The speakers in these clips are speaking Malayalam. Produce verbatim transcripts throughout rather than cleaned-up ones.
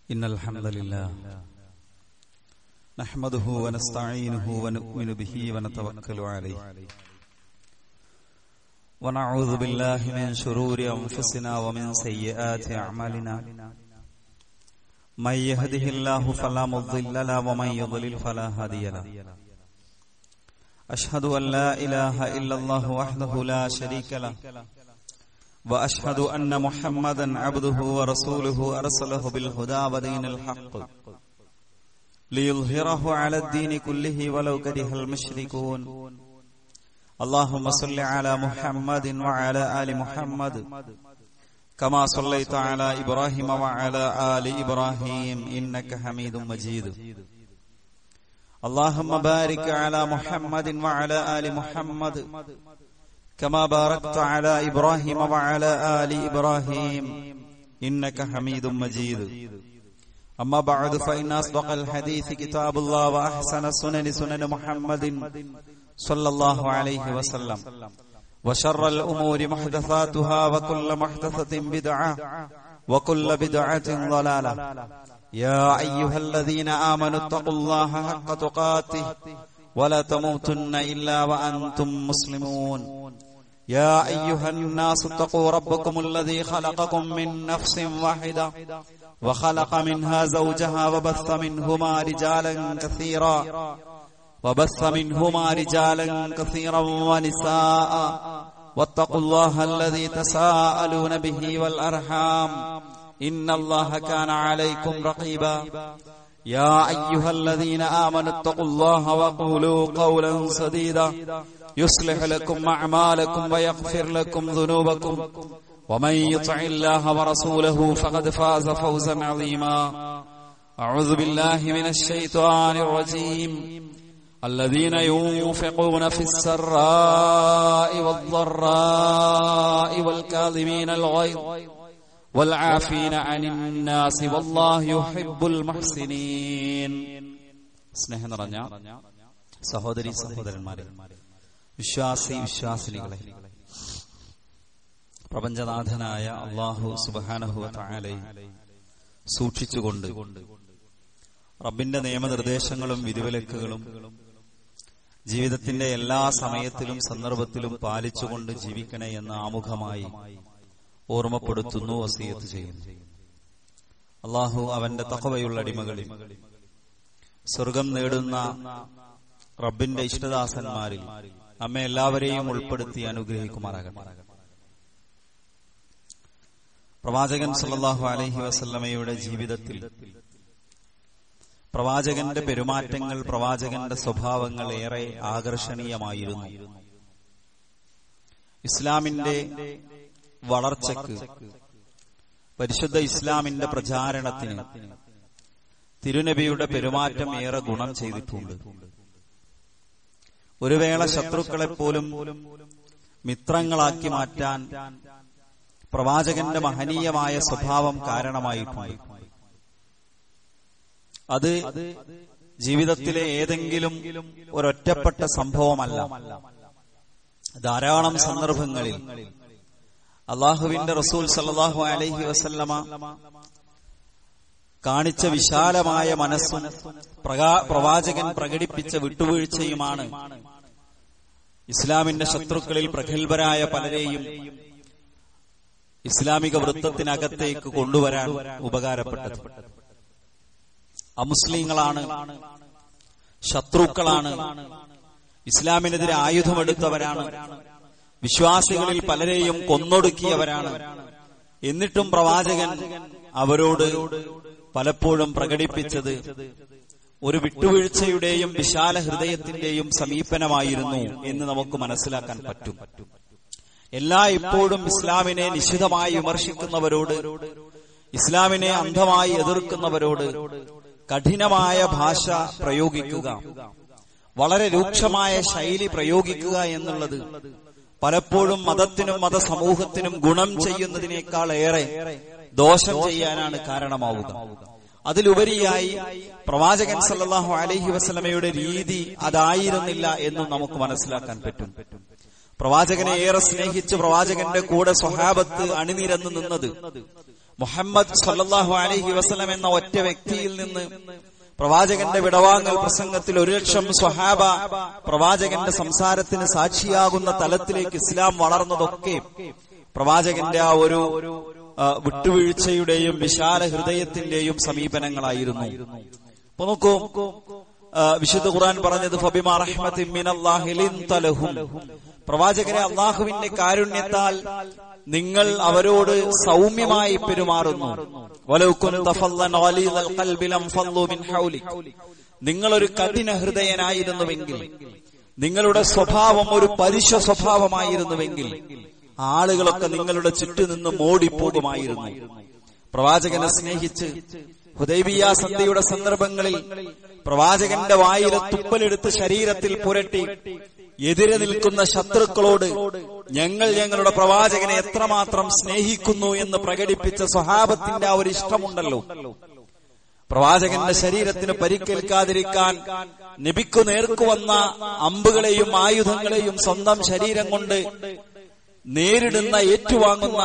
إن الحمد لله نحمده ونستعينه ونؤمن به ونتوكل عليه ونعوذ بالله من شرور أنفسنا ومن سيئات أعمالنا من يهده الله فلا مضل له ومن يضلل فلا هادي له أشهد أن لا إله إلا الله وحده لا شريك له وأشهد أن محمدا عبده ورسوله أرسله بالهدى ودين الحق ليظهره على الدين كله ولو كره المشركون اللهم صل على محمد وعلى آل محمد كما صليت على إبراهيم وعلى آل إبراهيم إنك حميد مجيد اللهم بارك على محمد وعلى آل محمد كما باركت على إبراهيم وعلى آل إبراهيم إنك حميد مجيد أما بعد فإن أصدق الحديث كتاب الله وأحسن السنن سنن محمد صلى الله عليه وسلم وشر الأمور محدثاتها وكل محدثة بدعة وكل بدعة ضلالة يا أيها الذين آمنوا اتقوا الله حق تقاته ولا تموتن إلا وأنتم مسلمون يا أيها الناس اتقوا ربكم الذي خلقكم من نفس واحدة وخلق منها زوجها وبث منهما رجالا كثيرا وبث منهما رجالا كثيرا ونساء واتقوا الله الذي تساءلون به والأرحام إن الله كان عليكم رقيبا يا أيها الذين آمنوا اتقوا الله وقولوا قولا سديدا يصلح لكم أعمالكم ويغفر لكم ذنوبكم ومن يطع الله ورسوله فقد فاز فوزا عظيما أعوذ بالله من الشيطان الرجيم الذين ينفقون في السراء والضراء والكاظمين الغيظ والعافين عن الناس والله يحب المحسنين. സ്നേഹം നിറഞ്ഞ സഹോദരി സഹോദരന്മാരെ, വിശ്വാസി വിശ്വാസിനികളെ, പ്രപഞ്ചനാഥനായ അല്ലാഹു സുബ്ഹാനഹു വ തആലയെ സൂക്ഷിച്ചുകൊണ്ട് റബ്ബിന്റെ നിയമനിർദ്ദേശങ്ങളും വിധിവിലക്കുകളും ജീവിതത്തിന്റെ എല്ലാ സമയത്തിലും സന്ദർഭത്തിലും പാലിച്ചുകൊണ്ട് ജീവിക്കണേ എന്ന് ആമുഖമായി ഓർമ്മപ്പെടുത്തുന്നു, വസിയത്ത് ചെയ്യുന്നു. അല്ലാഹു അവന്റെ തഖ്വയുള്ള അടിമകളിൽ സ്വർഗം നേടുന്ന റബ്ബിന്റെ ഇഷ്ടദാസന്മാരിൽ നമ്മെ എല്ലാവരെയും ഉൾപ്പെടുത്തി അനുഗ്രഹിക്കുമാറാകട്ടെ. പ്രവാചകൻ സല്ലല്ലാഹു അലൈഹി വസല്ലമയുടെ ജീവിതത്തിൽ പ്രവാചകന്റെ പെരുമാറ്റങ്ങൾ, പ്രവാചകന്റെ സ്വഭാവങ്ങൾ ഏറെ ആകർഷണീയമായിരുന്നു. ഇസ്ലാമിന്റെ വളർച്ചയ്ക്ക്, പരിശുദ്ധ ഇസ്ലാമിന്റെ പ്രചാരണത്തിന് തിരുനബിയുടെ പെരുമാറ്റം ഏറെ ഗുണം ചെയ്തിട്ടുണ്ട്. ഒരു വേള ശത്രുക്കളെപ്പോലും മിത്രങ്ങളാക്കി മാറ്റാൻ പ്രവാചകന്റെ മഹനീയമായ സ്വഭാവം കാരണമായിട്ടുണ്ട്. അത് ജീവിതത്തിലെ ഏതെങ്കിലും ഒരൊറ്റപ്പെട്ട സംഭവമല്ല. ധാരാളം സന്ദർഭങ്ങളിൽ അല്ലാഹുവിന്റെ റസൂൽ സല്ലല്ലാഹു അലൈഹി വസല്ലമ കാണിച്ച വിശാലമായ മനസ്സും പ്രവാചകൻ പ്രകടിപ്പിച്ച വിട്ടുവീഴ്ചയുമാണ് ഇസ്ലാമിന്റെ ശത്രുക്കളിൽ പ്രഗത്ഭരായ പലരെയും ഇസ്ലാമിക വൃത്തത്തിനകത്തേക്ക് കൊണ്ടുവരാൻ ഉപകാരപ്പെട്ടത്. അമുസ്ലിങ്ങളാണ്, ശത്രുക്കളാണ്, ഇസ്ലാമിനെതിരെ ആയുധമെടുത്തവരാണ്, വിശ്വാസികളിൽ പലരെയും കൊന്നൊടുക്കിയവരാണ്. എന്നിട്ടും പ്രവാചകൻ അവരോട് പലപ്പോഴും പ്രകടിപ്പിച്ചത് ഒരു വിട്ടുവീഴ്ചയുടെയും വിശാല ഹൃദയത്തിന്റെയും സമീപനമായിരുന്നു എന്ന് നമുക്ക് മനസ്സിലാക്കാൻ പറ്റും. എല്ലാ ഇപ്പോഴും ഇസ്ലാമിനെ നിശിതമായി വിമർശിക്കുന്നവരോട്, ഇസ്ലാമിനെ അന്ധമായി എതിർക്കുന്നവരോട് കഠിനമായ ഭാഷ പ്രയോഗിക്കുക, വളരെ രൂക്ഷമായ ശൈലി പ്രയോഗിക്കുക എന്നുള്ളത് പലപ്പോഴും മതത്തിനും മതസമൂഹത്തിനും ഗുണം ചെയ്യുന്നതിനേക്കാൾ ഏറെ ദോഷം ചെയ്യാനാണ് കാരണമാവുക. അതിലുപരിയായി പ്രവാചകൻ സല്ലല്ലാഹു അലൈഹി വസല്ലമയുടെ രീതി അതായിരുന്നില്ല എന്നും നമുക്ക് മനസ്സിലാക്കാൻ പറ്റും. പ്രവാചകനെ ഏറെ സ്നേഹിച്ച് പ്രവാചകന്റെ കൂടെ സ്വഹാബത്ത് അണിനിരന്നു നിന്നത് മുഹമ്മദ് സല്ലല്ലാഹു അലൈഹി വസല്ലം എന്ന ഒറ്റ വ്യക്തിയിൽ നിന്ന് പ്രവാചകന്റെ വിടവാങ്ങൽ പ്രസംഗത്തിൽ ഒരു ലക്ഷം സ്വഹാബ പ്രവാചകന്റെ സംസാരത്തിന് സാക്ഷിയാകുന്ന തലത്തിലേക്ക് ഇസ്ലാം വളർന്നതൊക്കെ പ്രവാചകന്റെ ആ ഒരു വിട്ടുവീഴ്ചയുടെയും വിശാല ഹൃദയത്തിന്റെയും സമീപനങ്ങളായിരുന്നു. അപ്പൊ നോക്കൂ, വിശുദ്ധ ഖുർആൻ പറഞ്ഞത് ഫബിമാ റഹ്മത്തിൻ മിനല്ലാഹി ലിൻത ലഹും, പ്രവാചകരെ അള്ളാഹുവിന്റെ കാരുണ്യത്താൽ നിങ്ങൾ അവരോട് സൗമ്യമായി പെരുമാറുന്നു. വലൗ കുൻത ഫല്ലൻ ഗലീദൽ ഖൽബി ലംഫളു മിൻ ഹൗലിക്, നിങ്ങളൊരു കഠിന ഹൃദയനായിരുന്നുവെങ്കിൽ, നിങ്ങളുടെ സ്വഭാവം ഒരു പരുഷ സ്വഭാവമായിരുന്നുവെങ്കിൽ ആളുകളൊക്കെ നിങ്ങളുടെ ചുറ്റുനിന്ന് ഓടിപ്പോകുമായിരുന്നു. പ്രവാചകനെ സ്നേഹിച്ച് ഹുദൈബിയ സന്ധിയുടെ സന്ദർഭങ്ങളിൽ പ്രവാചകന്റെ വായിലെ തുപ്പലെടുത്ത് ശരീരത്തിൽ പുരട്ടി എതിരെ നിൽക്കുന്ന ശത്രുക്കളോട് ഞങ്ങൾ ഞങ്ങളുടെ പ്രവാചകനെ എത്രമാത്രം സ്നേഹിക്കുന്നു എന്ന് പ്രകടിപ്പിച്ച സ്വഹാബത്തിന്റെ ആ ഒരു ഇഷ്ടമുണ്ടല്ലോ. പ്രവാചകന്റെ ശരീരത്തിന് പരിക്കേൽക്കാതിരിക്കാൻ നബിക്കു നേർക്കുവന്ന അമ്പുകളെയും ആയുധങ്ങളെയും സ്വന്തം ശരീരം കൊണ്ട് നേരിടുന്ന ഏറ്റുവാങ്ങുന്ന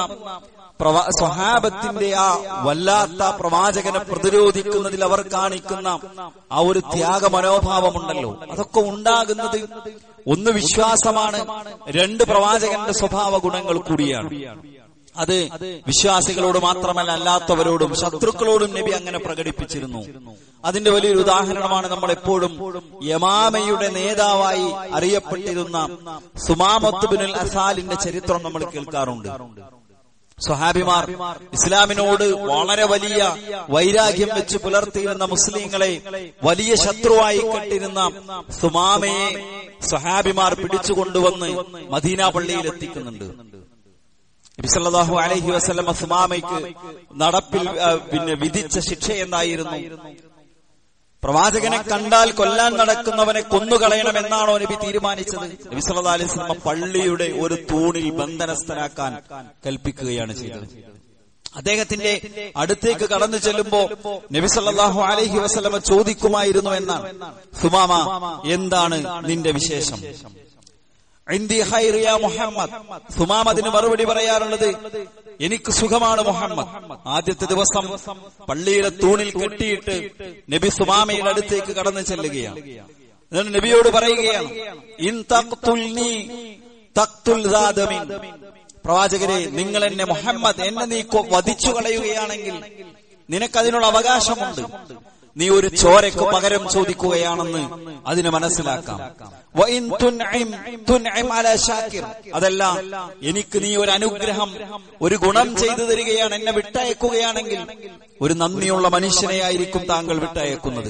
സ്വഹാബത്തിന്റെ ആ വല്ലാത്ത പ്രവാചകനെ പ്രതിരോധിക്കുന്നതിൽ അവർ കാണിക്കുന്ന ആ ഒരു ത്യാഗ മനോഭാവമുണ്ടല്ലോ, അതൊക്കെ ഉണ്ടാകുന്നത് ഒന്ന് വിശ്വാസമാണ്, രണ്ട് പ്രവാചകന്റെ സ്വഭാവ ഗുണങ്ങൾ കൂടിയാണ്. അത് വിശ്വാസികളോട് മാത്രമല്ല അല്ലാത്തവരോടും ശത്രുക്കളോടും നബി അങ്ങനെ പ്രകടിപ്പിച്ചിരുന്നു. അതിന്റെ വലിയൊരു ഉദാഹരണമാണ് നമ്മൾ എപ്പോഴും യമാമയുടെ നേതാവായി അറിയപ്പെട്ടിരുന്ന സുമാമത്ത് ബിനുൽ അസാലിന്റെ ചരിത്രം നമ്മൾ കേൾക്കാറുണ്ട്. സ്വഹാബിമാർ ഇസ്ലാമിനോട് വളരെ വലിയ വൈരാഗ്യം വെച്ച് പുലർത്തിയിരുന്ന മുസ്ലിങ്ങളെ വലിയ ശത്രുവായി കണ്ടിരുന്ന സുമാമയെ സ്വഹാബിമാർ പിടിച്ചുകൊണ്ടുവന്ന് മദീന പള്ളിയിൽ എത്തിക്കുന്നുണ്ട്. നബി സല്ലല്ലാഹു അലൈഹി വസല്ലം സുമാമയ്ക്ക് നടപ്പിൽ പിന്നെ വിധിച്ച ശിക്ഷ എന്തായിരുന്നു? പ്രവാചകനെ കണ്ടാൽ കൊല്ലാൻ നടക്കുന്നവനെ കൊന്നുകളയണമെന്നാണോ നബി തീരുമാനിച്ചത്? നബി സല്ലല്ലാഹു അലൈഹി വസല്ലം പള്ളിയുടെ ഒരു തൂണിൽ ബന്ധനസ്ഥനാക്കാൻ കൽപ്പിക്കുകയാണ് ചെയ്തത്. അദ്ദേഹത്തിന്റെ അടുത്തേക്ക് കടന്നു ചെല്ലുമ്പോ നബി സല്ലല്ലാഹു അലൈഹി വസല്ലം ചോദിക്കുമായിരുന്നു എന്നാണ്, സുമാമ, എന്താണ് നിന്റെ വിശേഷം? ഇന്ദി ഖൈർ യാ മുഹമ്മദ്. സുമാമതിന് മറുപടി പറയാറുള്ളത്, എനിക്ക് സുഖമാണ് മുഹമ്മദ്. ആദ്യത്തെ ദിവസം പള്ളിയിലെ തൂണിൽ കെട്ടിയിട്ട് നബി സുമാമയുടെ അടുത്തേക്ക് കടന്നു ചെല്ലുകയാണ്. എന്നിട്ട് നബിയോട് പറയുകയാണ്, ഇൻ തഖ്തുൽനി തഖ്തുൽ ദാദമിൻ, പ്രവാചകരെ നിങ്ങൾ എന്നെ മുഹമ്മദ് എന്നെ നീ വധിച്ചു കളയുകയാണെങ്കിൽ നിനക്കതിനുള്ള അവകാശമുണ്ട്. നീ ഒരു ചോരയ്ക്ക് പകരം ചോദിക്കുകയാണെന്ന് അതിന് മനസ്സിലാക്കാം. അതല്ല, എനിക്ക് നീ ഒരു അനുഗ്രഹം, ഒരു ഗുണം ചെയ്തു തരികയാണ്, എന്നെ വിട്ടയക്കുകയാണെങ്കിൽ ഒരു നന്ദിയുള്ള മനുഷ്യനെയായിരിക്കും താങ്കൾ വിട്ടയക്കുന്നത്.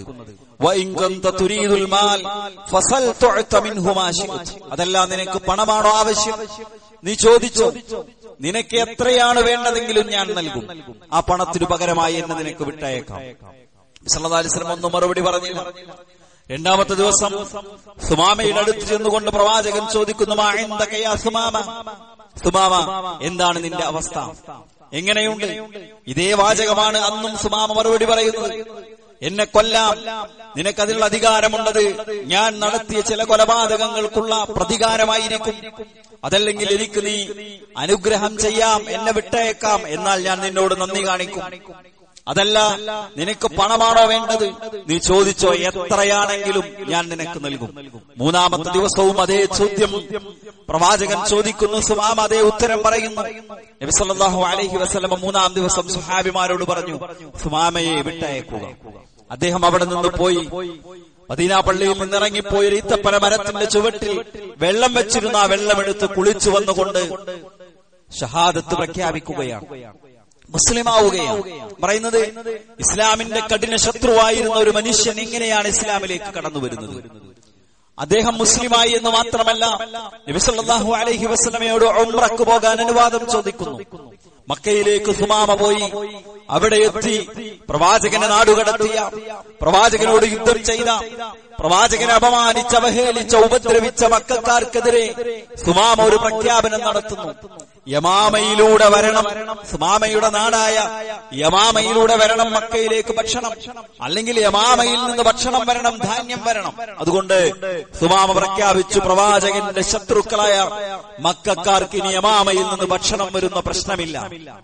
അതല്ല, നിനക്ക് പണമാണോ ആവശ്യം, നീ ചോദിച്ചോ, നിനക്ക് എത്രയാണ് വേണ്ടതെങ്കിലും ഞാൻ നൽകും, ആ പണത്തിനു പകരമായി എന്നെ നിനക്ക് വിട്ടയക്കാം. സല്ലല്ലാഹു അലൈഹി വസല്ലം ഒന്നും മറുപടി പറഞ്ഞില്ല. രണ്ടാമത്തെ ദിവസം സുമാമയുടെ അടുത്ത് ചെന്നുകൊണ്ട് പ്രവാചകൻ ചോദിക്കുന്നു, മാ ഇൻദക യാ സുമാമ, സുമാമ എന്താണ് നിന്റെ അവസ്ഥ, എങ്ങനെയുണ്ട്? ഇതേ വാചകമാണ് അന്നും സുമാമ മറുപടി പറയുന്നത്, എന്നെ കൊല്ലാം, നിനക്കതിനുള്ള അധികാരമുള്ളത് ഞാൻ നടത്തിയ ചില കൊലപാതകങ്ങൾക്കുള്ള പ്രതികാരമായിരിക്കും, അതല്ലെങ്കിൽ എനിക്ക് നീ അനുഗ്രഹം ചെയ്യാം, എന്നെ വിട്ടയക്കാം, എന്നാൽ ഞാൻ നിന്നോട് നന്ദി കാണിക്കും. അതല്ല, നിനക്ക് പണമാണോ വേണ്ടത്, നീ ചോദിച്ചോ, എത്രയാണെങ്കിലും ഞാൻ നിനക്ക് നൽകും. മൂന്നാമത്തെ ദിവസവും അതേ ചോദ്യം പ്രവാചകൻ ചോദിക്കുന്നു, സുമാമ അതേ ഉത്തരം പറയുന്നു. നബി സല്ലല്ലാഹു അലൈഹി വസല്ലം മൂന്നാം ദിവസം സുഹാബിമാരോട് പറഞ്ഞു, സുമാമയെ വിട്ടയക്കുക. അദ്ദേഹം അവിടെ നിന്ന് പോയി മദീന പള്ളിയിൽ നിന്നിറങ്ങിപ്പോയി ഒരു ഈത്തപ്പന മരത്തിന്റെ ചുവട്ടിൽ വെള്ളം വെച്ചിരുന്ന ആ വെള്ളമെടുത്ത് കുളിച്ചു വന്നുകൊണ്ട് ഷഹാദത്ത് പ്രഖ്യാപിക്കുകയാണ്, മുസ്ലിമാവുകയാണ്. പറയുന്നത്, ഇസ്ലാമിന്റെ കഠിന ശത്രുവായിരുന്ന ഒരു മനുഷ്യൻ എങ്ങനെയാണ് ഇസ്ലാമിലേക്ക് കടന്നു വരുന്നത്? അദ്ദേഹം മുസ്ലിമായി എന്ന് മാത്രമല്ല, നബി സല്ലല്ലാഹു അലൈഹി വസല്ലമയോട് ഉംറക്ക് പോകാൻ അനുവാദം ചോദിക്കുന്നു. മക്കയിലേക്ക് സുമാമ പോയി, അവിടെ എത്തി പ്രവാചകനെ നാടുകടത്തിയ, പ്രവാചകനോട് യുദ്ധം ചെയ്ത, പ്രവാചകനെ അപമാനിച്ച് അവഹേളിച്ച ഉപദ്രവിച്ച മക്കക്കാർക്കെതിരെ സുമാമ ഒരു പ്രഖ്യാപനം നടത്തുന്നു. യമാമയിലൂടെ വരണം, സുമാമയുടെ നാടായ യമാമയിലൂടെ വരണം മക്കയിലേക്ക് ഭക്ഷണം, അല്ലെങ്കിൽ യമാമയിൽ നിന്ന് ഭക്ഷണം വരണം, ധാന്യം വരണം. അതുകൊണ്ട് സുമാമ പ്രഖ്യാപിച്ചു, പ്രവാചകന്റെ ശത്രുക്കളായ മക്കക്കാർക്ക് ഇനി യമാമയിൽ നിന്ന് ഭക്ഷണം വരുന്ന പ്രശ്നമില്ല.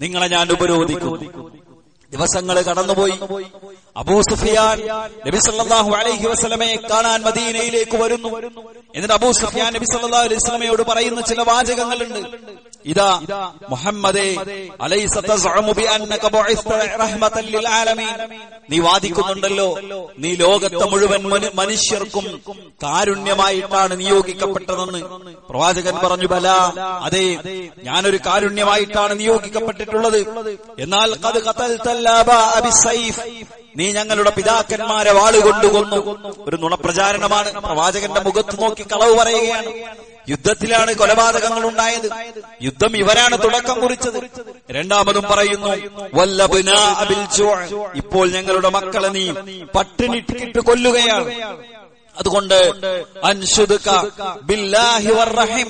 നിങ്ങളെ ഞാൻ ഉപരോധിക്കും. ദിവസങ്ങൾ കടന്നുപോയി. അബൂ സുഫിയാൻ നബി സല്ലല്ലാഹു അലൈഹി വസല്ലമയെ കാണാൻ മദീനയിലേക്ക് വരുന്നു. എന്നിട്ട് അബൂ സുഫിയാൻ നബി സല്ലല്ലാഹു അലൈഹി വസല്ലമയോട് പറയുന്ന ചില വാചകങ്ങളുണ്ട്. ഇതാ മുഹമ്മദേ അലൈസ തസ്ഉമു ബിഅന്നക ബുഇസ്ത റഹ്മതൻ ലിൽ ആലമീൻ, നീ വാദിക്കുന്നുണ്ടല്ലോ നീ ലോകത്തെ മുഴുവൻ മനുഷ്യർക്കും കാരുണ്യമായിട്ടാണ് നിയോഗിക്കപ്പെട്ടതെന്ന്. പ്രവാചകൻ പറഞ്ഞു, ബലാ, അതെ, ഞാനൊരു കാരുണ്യമായിട്ടാണ് നിയോഗിക്കപ്പെട്ടിട്ടുള്ളത്. എന്നാൽ ഖദ് ഖതൽതൽ ആബാ ബിസ്സൈഫ്, നീ ഞങ്ങളുടെ പിതാക്കന്മാരെ വാളുകൊണ്ട് കൊന്നു. ഒരു നുണപ്രചാരണമാണ്. പ്രവാചകന്റെ മുഖത്ത് നോക്കി കളവ് പറയുകയാണ്. യുദ്ധത്തിലാണ് കൊലപാതകങ്ങൾ ഉണ്ടായത്. യുദ്ധം ഇവരാണ് തുടക്കം കുറിച്ചത്. രണ്ടാമതും പറയുന്നു, വല്ലബ്നാ ബിൽ ജൂ, ഇപ്പോൾ ഞങ്ങളുടെ മക്കളെ നീ പട്ടിണിട്ട് കൊല്ലുകയാണ്. അതുകൊണ്ട് അൻശുദുക ബില്ലാഹി വറഹിം,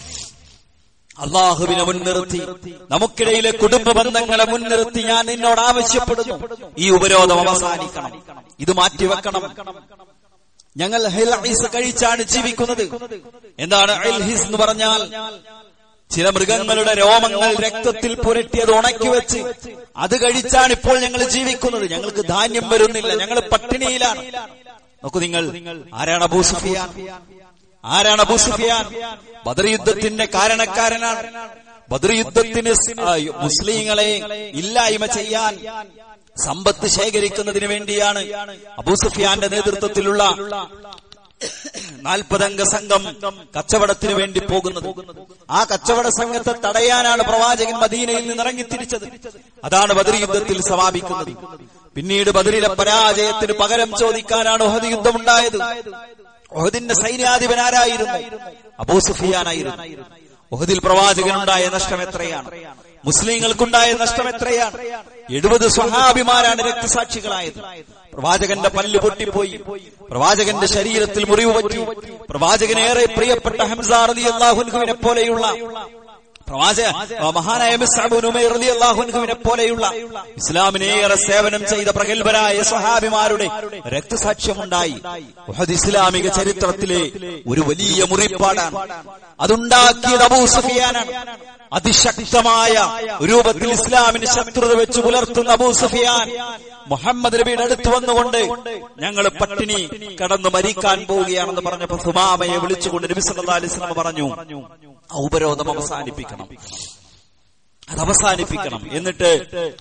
അള്ളാഹുവിനെ മുൻനിർത്തി, നമുക്കിടയിലെ കുടുംബ ബന്ധങ്ങളെ മുൻനിർത്തി ഞാൻ നിന്നോട് ആവശ്യപ്പെടുന്നു, ഈ ഉപരോധം അവസാനിക്കണം, ഇത് മാറ്റിവെക്കണം. ഞങ്ങൾ ഹിൽഹിസ് കഴിച്ചാണ് ജീവിക്കുന്നത്. എന്താണ് ഹിൽഹിസ് എന്ന് പറഞ്ഞാൽ? ചില മൃഗങ്ങളുടെ രോമങ്ങൾ രക്തത്തിൽ പുരട്ടിയത് ഉണക്കി വെച്ച് അത് കഴിച്ചാണ് ഇപ്പോൾ ഞങ്ങൾ ജീവിക്കുന്നത്. ഞങ്ങൾക്ക് ധാന്യം വരുന്നില്ല, ഞങ്ങൾ പട്ടിണിയിലാണ്. നോക്കൂ നിങ്ങൾ, ആരാണ് അബൂ സുഫിയാൻ? ആരാണ് അബൂ സുഫിയാൻ? ബദർ യുദ്ധത്തിന്റെ കാരണക്കാരനാണ്. ബദർ യുദ്ധത്തിന് മുസ്ലിങ്ങളെ ഇല്ലായ്മ ചെയ്യാൻ സമ്പത്ത് ശേഖരിക്കുന്നതിന് വേണ്ടിയാണ് അബൂ സുഫിയാന്റെ നേതൃത്വത്തിലുള്ള നാൽപ്പതംഗ സംഘം കച്ചവടത്തിന് വേണ്ടി പോകുന്നത്. ആ കച്ചവട സംഘത്തെ തടയാനാണ് പ്രവാചകൻ മദീനയിൽ നിന്ന് ഇറങ്ങിത്തിരിച്ചത്. അതാണ് ബദർ യുദ്ധത്തിൽ സമാപിക്കുന്നത്. പിന്നീട് ബദറിലെ പരാജയത്തിന് പകരം ചോദിക്കാനാണ് ഉഹദ് യുദ്ധമുണ്ടായത്. ഉഹദിന്റെ സൈന്യാധിപൻ ആരായിരുന്നു? അബൂ സുഫിയാനായിരുന്നു. ഉഹദിൽ പ്രവാചകനുണ്ടായ നഷ്ടം എത്രയാണ്? മുസ്ലിങ്ങൾക്കുണ്ടായ നഷ്ടം എത്രയാണ്? എഴുപത് സ്വഹാബിമാരാണ് രക്തസാക്ഷികളായത്. പ്രവാചകന്റെ പല്ല് പൊട്ടിപ്പോയി, പ്രവാചകന്റെ ശരീരത്തിൽ മുറിവ് പറ്റി. പ്രവാചകനേറെ പ്രിയപ്പെട്ട ഹംസ റളിയല്ലാഹു അൻഹുവിനെ പോലെയുള്ള പ്രവാചക മഹാനായ മുസ്അബ് ഇബ്നു ഉമൈർ റളിയല്ലാഹു അൻഹുവിനെ പോലെയുള്ള ഇസ്ലാമിനേറെ സേവനം ചെയ്ത പ്രഗൽഭരായ സ്വഹാബിമാരുടെ രക്തസാക്ഷ്യമുണ്ടായി. ഉഹദ് ഇസ്ലാമിക ചരിത്രത്തിലെ ഒരു വലിയ മുറിപ്പാടാണ്. അതുണ്ടാക്കിയത് അബൂ സുഫിയാനാണ്. അതിശക്തമായ രൂപത്തിൽ ഇസ്ലാമിന് ശത്രുത വെച്ച് പുലർത്തുന്ന അബൂ സുഫിയാൻ മുഹമ്മദ് നബിയുടെ അടുത്ത് വന്നുകൊണ്ട് ഞങ്ങൾ പട്ടിണി കടന്നു മരിക്കാൻ പോവുകയാണെന്ന് പറഞ്ഞപ്പോ സുമാമയെ വിളിച്ചുകൊണ്ട് നബി സല്ലല്ലാഹു അലൈഹി വസല്ലം പറഞ്ഞു, ഉപരോധം അവസാനിപ്പിക്കണം, അത് അവസാനിപ്പിക്കണം. എന്നിട്ട്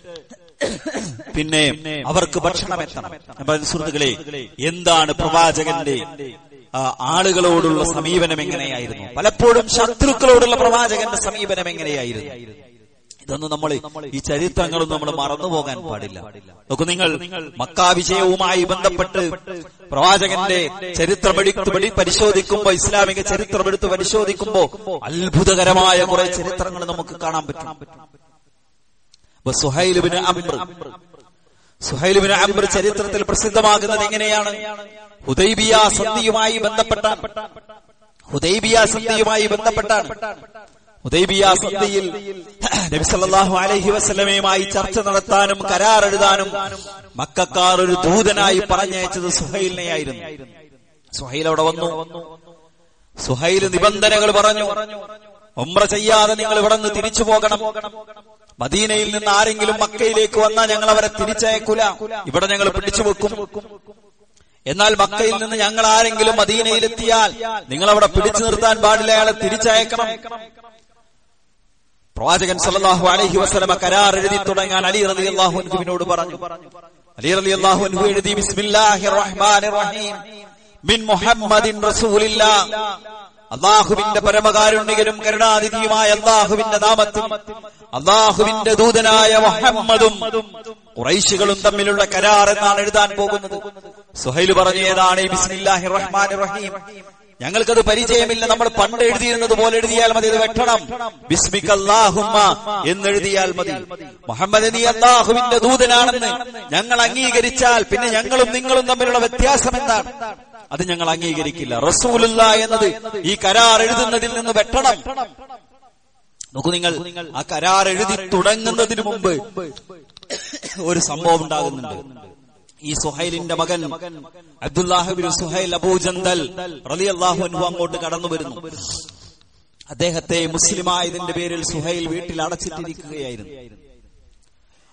പിന്നെ അവർക്ക് ഭക്ഷണം എത്തണം. സുഹൃത്തുക്കളെ, എന്താണ് പ്രവാചകന്റെ ആളുകളോടുള്ള സമീപനം എങ്ങനെയായിരുന്നു? പലപ്പോഴും ശത്രുക്കളോടുള്ള പ്രവാചകന്റെ സമീപനം എങ്ങനെയായിരുന്നു? ഇതൊന്നും നമ്മൾ ഈ ചരിത്രങ്ങളും നമ്മൾ മറന്നുപോകാൻ പാടില്ല. നോക്കൂ നിങ്ങൾ, മക്കാ വിജയവുമായി ബന്ധപ്പെട്ട് പ്രവാചകന്റെ ചരിത്രമെടുത്ത് പരിശോധിക്കുമ്പോ, ഇസ്ലാമിക ചരിത്രമെടുത്ത് പരിശോധിക്കുമ്പോ അത്ഭുതകരമായ കുറെ ചരിത്രങ്ങൾ നമുക്ക് കാണാൻ പറ്റും. സുഹൈൽ ഇബ്നു അംർ സുഹൈൽ ഇബ്നു അംർ ചരിത്രത്തിൽ പ്രസിദ്ധമാകുന്നത് എങ്ങനെയാണ്? ഹുദൈബിയ സന്ധിയുമായി ബന്ധപ്പെട്ട ഹുദൈബിയ സന്ധിയുമായി ബന്ധപ്പെട്ടാണ്. ഹുദൈബിയ സന്ധിയിൽ നബി സല്ലല്ലാഹു അലൈഹി വസല്ലമയുമായി ചർച്ച നടത്താനും കരാർ എഴുതാനും മക്കക്കാർ ഒരു ദൂതനായി പറഞ്ഞയച്ചത് സുഹൈലിനെയായിരുന്നു. സുഹൈൽ അവിടെ വന്നു. സുഹൈൽ നിബന്ധനകൾ പറഞ്ഞു. ഉംറ ചെയ്യാതെ നിങ്ങൾ ഇവിടെ നിന്ന് തിരിച്ചു പോകണം. മദീനയിൽ നിന്ന് ആരെങ്കിലും മക്കയിലേക്ക് വന്നാൽ ഞങ്ങൾ അവരെ തിരിച്ചയക്കൂല, ഇവിടെ ഞങ്ങൾ പിടിച്ചു വെക്കും. എന്നാൽ മക്കയിൽ നിന്ന് ഞങ്ങൾ ആരെങ്കിലും മദീനയിലെത്തിയാൽ നിങ്ങൾ അവിടെ പിടിച്ചു നിർത്താൻ പാടില്ല, അയാളെ തിരിച്ചയക്കണം. പ്രവാചകൻ സല്ലല്ലാഹു അലൈഹി വസല്ലമ കരാർ എഴുതി തുടങ്ങാൻ അലി റളിയല്ലാഹു അൻഹുവിനോട് പറഞ്ഞു. അലി റളിയല്ലാഹു അൻഹു എഴുതി, ബിസ്മില്ലാഹിർ റഹ്മാനിർ റഹീം മിൻ മുഹമ്മദിൻ റസൂലില്ലാഹ്, അല്ലാഹുവിന്റെ പരമകാരുണ്യകനും കരുണാനിധിയുമായ അല്ലാഹുവിന്റെ നാമത്തിൽ അല്ലാഹുവിന്റെ ദൂതനായ മുഹമ്മദും ഖുറൈശികളും തമ്മിലുള്ള കരാർ എന്നാണ് എഴുതാൻ പോകുന്നത്. സുഹൈൽ പറഞ്ഞു, ഏതാണ് ഈ ബിസ്മില്ലാഹിർ റഹ്മാനിർ റഹീം? ഞങ്ങൾക്കത് പരിചയമില്ല, നമ്മൾ പണ്ട് എഴുതിയിരുന്നത് പോലെ എഴുതിയാൽ മതി, ഇത് വെട്ടണം. ബിസ്മിക അല്ലാഹുമ്മ എന്നെഴുതിയാൽ മതി. മുഹമ്മദ് നീ അല്ലാഹുവിന്റെ ദൂതനാണെന്ന് ഞങ്ങൾ അംഗീകരിച്ചാൽ പിന്നെ ഞങ്ങളും നിങ്ങളും തമ്മിലുള്ള വ്യത്യാസം എന്താണ്? അത് ഞങ്ങൾ അംഗീകരിക്കില്ല. റസൂലുള്ള എന്നത് ഈ കരാർ എഴുതുന്നതിൽ നിന്ന് വെട്ടണം. നോക്കൂ നിങ്ങൾ, ആ കരാർ എഴുതി തുടങ്ങുന്നതിന് മുമ്പ് ഒരു സംഭവം ഉണ്ടാകുന്നുണ്ട്. ഈ സുഹൈലിന്റെ മകൻ അബ്ദുല്ലാഹ് ഇബ്നു സുഹൈൽ അബൂ ജന്ദൽ റളിയല്ലാഹു അൻഹു അങ്ങോട്ട് കടന്നു വരുന്നു. അദ്ദേഹത്തെ മുസ്ലിമായതിന്റെ പേരിൽ സുഹൈൽ വീട്ടിൽ അടച്ചിട്ടിരിക്കുകയായിരുന്നു.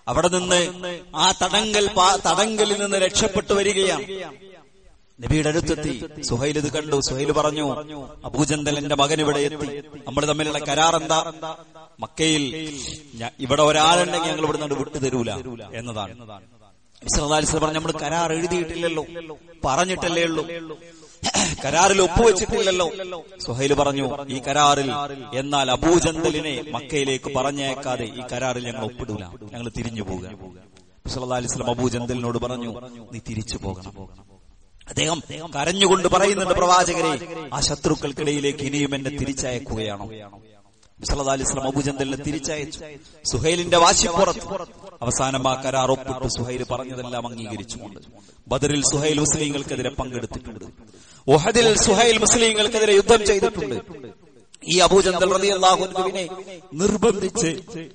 അവിടെ നിന്ന് ആ തടങ്കൽ തടങ്കലിൽ നിന്ന് രക്ഷപ്പെട്ടു വരികയാണ്. നബിയുടെ അടുത്തെത്തി. സുഹൈൽ ഇത് കണ്ടു. സുഹൈൽ പറഞ്ഞു, അബൂജന്തൽ എന്റെ മകൻ ഇവിടെ എത്തി. നമ്മൾ തമ്മിലുള്ള കരാർ എന്താ? മക്കയിൽ ഇവിടെ ഒരാളുണ്ടെങ്കിൽ ഞങ്ങൾ ഇവിടെ നിന്ന് വിട്ടു തരൂല എന്നതാണ്. പറഞ്ഞു, നമ്മൾ കരാർ എഴുതിയിട്ടില്ലല്ലോ, പറഞ്ഞിട്ടല്ലേ ഉള്ളൂ, കരാറിൽ ഒപ്പുവെച്ചിട്ടില്ലല്ലോ. സുഹൈൽ പറഞ്ഞു, ഈ കരാറിൽ എന്നാൽ അബൂജന്തലിനെ മക്കയിലേക്ക് പറഞ്ഞേക്കാതെ ഈ കരാറിൽ ഞങ്ങൾ ഒപ്പിടൂല, ഞങ്ങൾ തിരിഞ്ഞു പോകുക. സല്ലല്ലാഹു അലൈഹി വസല്ലം അബൂജന്തലിനോട് പറഞ്ഞു, നീ തിരിച്ചു പോകണം. അദ്ദേഹം കരഞ്ഞുകൊണ്ട് പറയുന്നുണ്ട്, പ്രവാചകരെ, ആ ശത്രുക്കൾക്കിടയിലേക്ക് ഇനിയും എന്നെ തിരിച്ചയക്കുകയാണോ? സല്ലല്ലാഹു അലൈഹി വസല്ലം അബൂജന്തലിനെ തിരിച്ചയച്ചു. സുഹൈലിന്റെ വാശിപ്പുറത്ത് അവസാനം ആ കരാർ ഒപ്പിട്ട് സുഹൈൽ പറഞ്ഞതെല്ലാം അംഗീകരിച്ചുകൊണ്ട് ബദറിൽ സുഹൈൽ മുസ്ലിങ്ങൾക്കെതിരെ പങ്കെടുത്തിട്ടുണ്ട്. ഉഹദിൽ സുഹൈൽ മുസ്ലിങ്ങൾക്കെതിരെ യുദ്ധം ചെയ്തിട്ടുണ്ട്. ഈ അബൂജന്തൽ റളിയല്ലാഹു അൻഹുവിനെ നിർബന്ധിച്ച്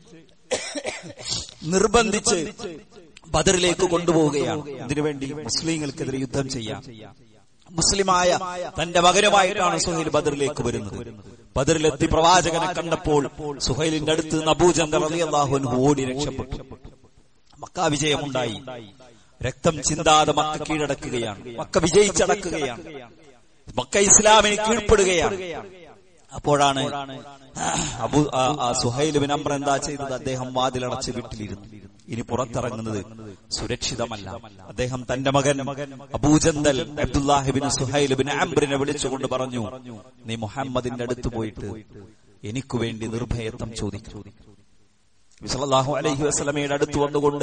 നിർബന്ധിച്ച് ബദറിലേക്ക് കൊണ്ടുപോവുകയാണ്. ഇതിനുവേണ്ടി മുസ്ലിങ്ങൾക്കെതിരെ യുദ്ധം ചെയ്യാം. മുസ്ലിമായ തന്റെ മകനുമായിട്ടാണ് സുഹൈൽ ബദറിലേക്ക് വരുന്നത്. ബദറിലെത്തി പ്രവാചകനെ കണ്ടപ്പോൾ സുഹൈലിന്റെ അടുത്ത് നിന്ന് അബൂജന്തൽ റളിയല്ലാഹു അൻഹു ഓടി രക്ഷപ്പെട്ടു. മക്ക വിജയമുണ്ടായി. രക്തം ചിന്താതെ മക്ക കീഴടക്കുകയാണ്. മക്ക വിജയിച്ചടക്കുകയാണ്. മക്ക ഇസ്ലാമിന് കീഴ്പ്പെടുകയാണ്. അപ്പോഴാണ് അബു സുഹൈൽ ബിൻ അംർ എന്താ ചെയ്തത്? അദ്ദേഹം വാതിലടച്ച് വീട്ടിലിരുന്നു. ഇനി പുറത്തിറങ്ങുന്നത് സുരക്ഷിതമല്ല. അദ്ദേഹം തന്റെ മകൻ Abu Jandal Abdullahi bin Suhail bin അംറിനെ വിളിച്ചുകൊണ്ട് പറഞ്ഞു, നീ മുഹമ്മദിന്റെ അടുത്ത് പോയിട്ട് എനിക്ക് വേണ്ടി നിർഭയത്വം ചോദിക്കൂ. സല്ലല്ലാഹു അലൈഹി വസല്ലമയുടെ അടുത്ത് വന്നുകൊണ്ട്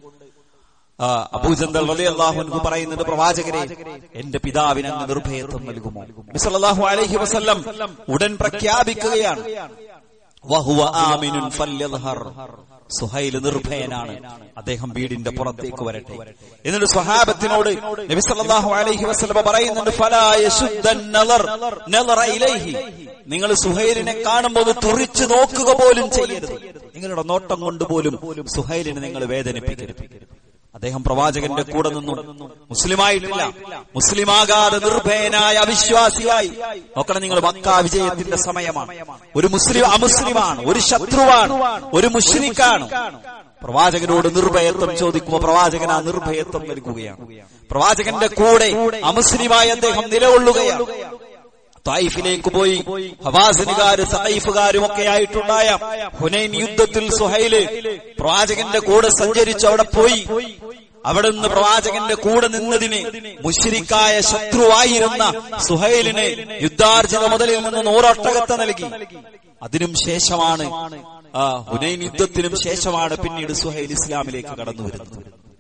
അബൂജന്തൽ റളിയല്ലാഹു അൻഹു പറയുന്നത്, പ്രവാചകരെ, എന്റെ പിതാവിന് അങ്ങ് നിർഭയത്വം നൽകുമോ? സല്ലല്ലാഹു അലൈഹി വസല്ലം ഉടൻ പ്രഖ്യാപിക്കുകയാണ്, വഹുവ ആമിനുൻ ഫല്യദ്ഹർ. സുഹൈൽ നിർഭയനാണ്, അദ്ദേഹം വീടിന്റെ പുറത്തേക്ക് വരട്ടെ. എന്നിട്ട് സ്വഹാബത്തിനോട് നബി സല്ലല്ലാഹു അലൈഹി വസല്ലം പറയുന്നുണ്ട്, ഫലാ യശുദ്ദൻ നളർ നളറ ഇലൈഹി. നിങ്ങൾ സുഹൈലിനെ കാണുമ്പോൾ തുറിച്ചു നോക്കുക പോലും ചെയ്യരുത്. നിങ്ങളുടെ നോട്ടം കൊണ്ടുപോലും സുഹൈലിനെ നിങ്ങൾ വേദനിപ്പിക്കരുത്. അദ്ദേഹം പ്രവാചകന്റെ കൂടെ നിന്നും മുസ്ലിമായിട്ടില്ല, മുസ്ലിമാകാതെ നിർഭയനായ അവിശ്വാസിയായി. നോക്കണം, നിങ്ങൾ മക്ക വിജയത്തിന്റെ സമയമാണ്. ഒരു മുസ്ലിം അമുസ്ലിമാണ്, ഒരു ശത്രുവാണ്, ഒരു മുശ്രിക്കാണ്. പ്രവാചകനോട് നിർഭയത്വം ചോദിക്കുമ്പോൾ പ്രവാചകൻ ആ നിർഭയത്വം നൽകുകയാണ്. പ്രവാചകന്റെ കൂടെ അമുസ്ലിമായി അദ്ദേഹം നിലകൊള്ളുകയാണ്. തായിഫിലേക്ക് പോയി ഹവാസിനുകാരും സഖീഫുകാരും ഒക്കെ ആയിട്ടുണ്ടായ ഹുനൈൻ യുദ്ധത്തിൽ സുഹൈല് പ്രവാചകന്റെ കൂടെ സഞ്ചരിച്ചു. അവിടെ പോയി അവിടെ നിന്ന് പ്രവാചകന്റെ കൂടെ നിന്നതിന് മുശ്രിക്കായ ശത്രുവായിരുന്ന സുഹൈലിന് യുദ്ധാർജിത മുതലിൽ നിന്ന് നൂറൊട്ടകത്തെ നൽകി. അതിനും ശേഷമാണ് ആ ഹുനൈൻ യുദ്ധത്തിനും ശേഷമാണ് പിന്നീട് സുഹൈൽ ഇസ്ലാമിലേക്ക് കടന്നു വരുന്നത്.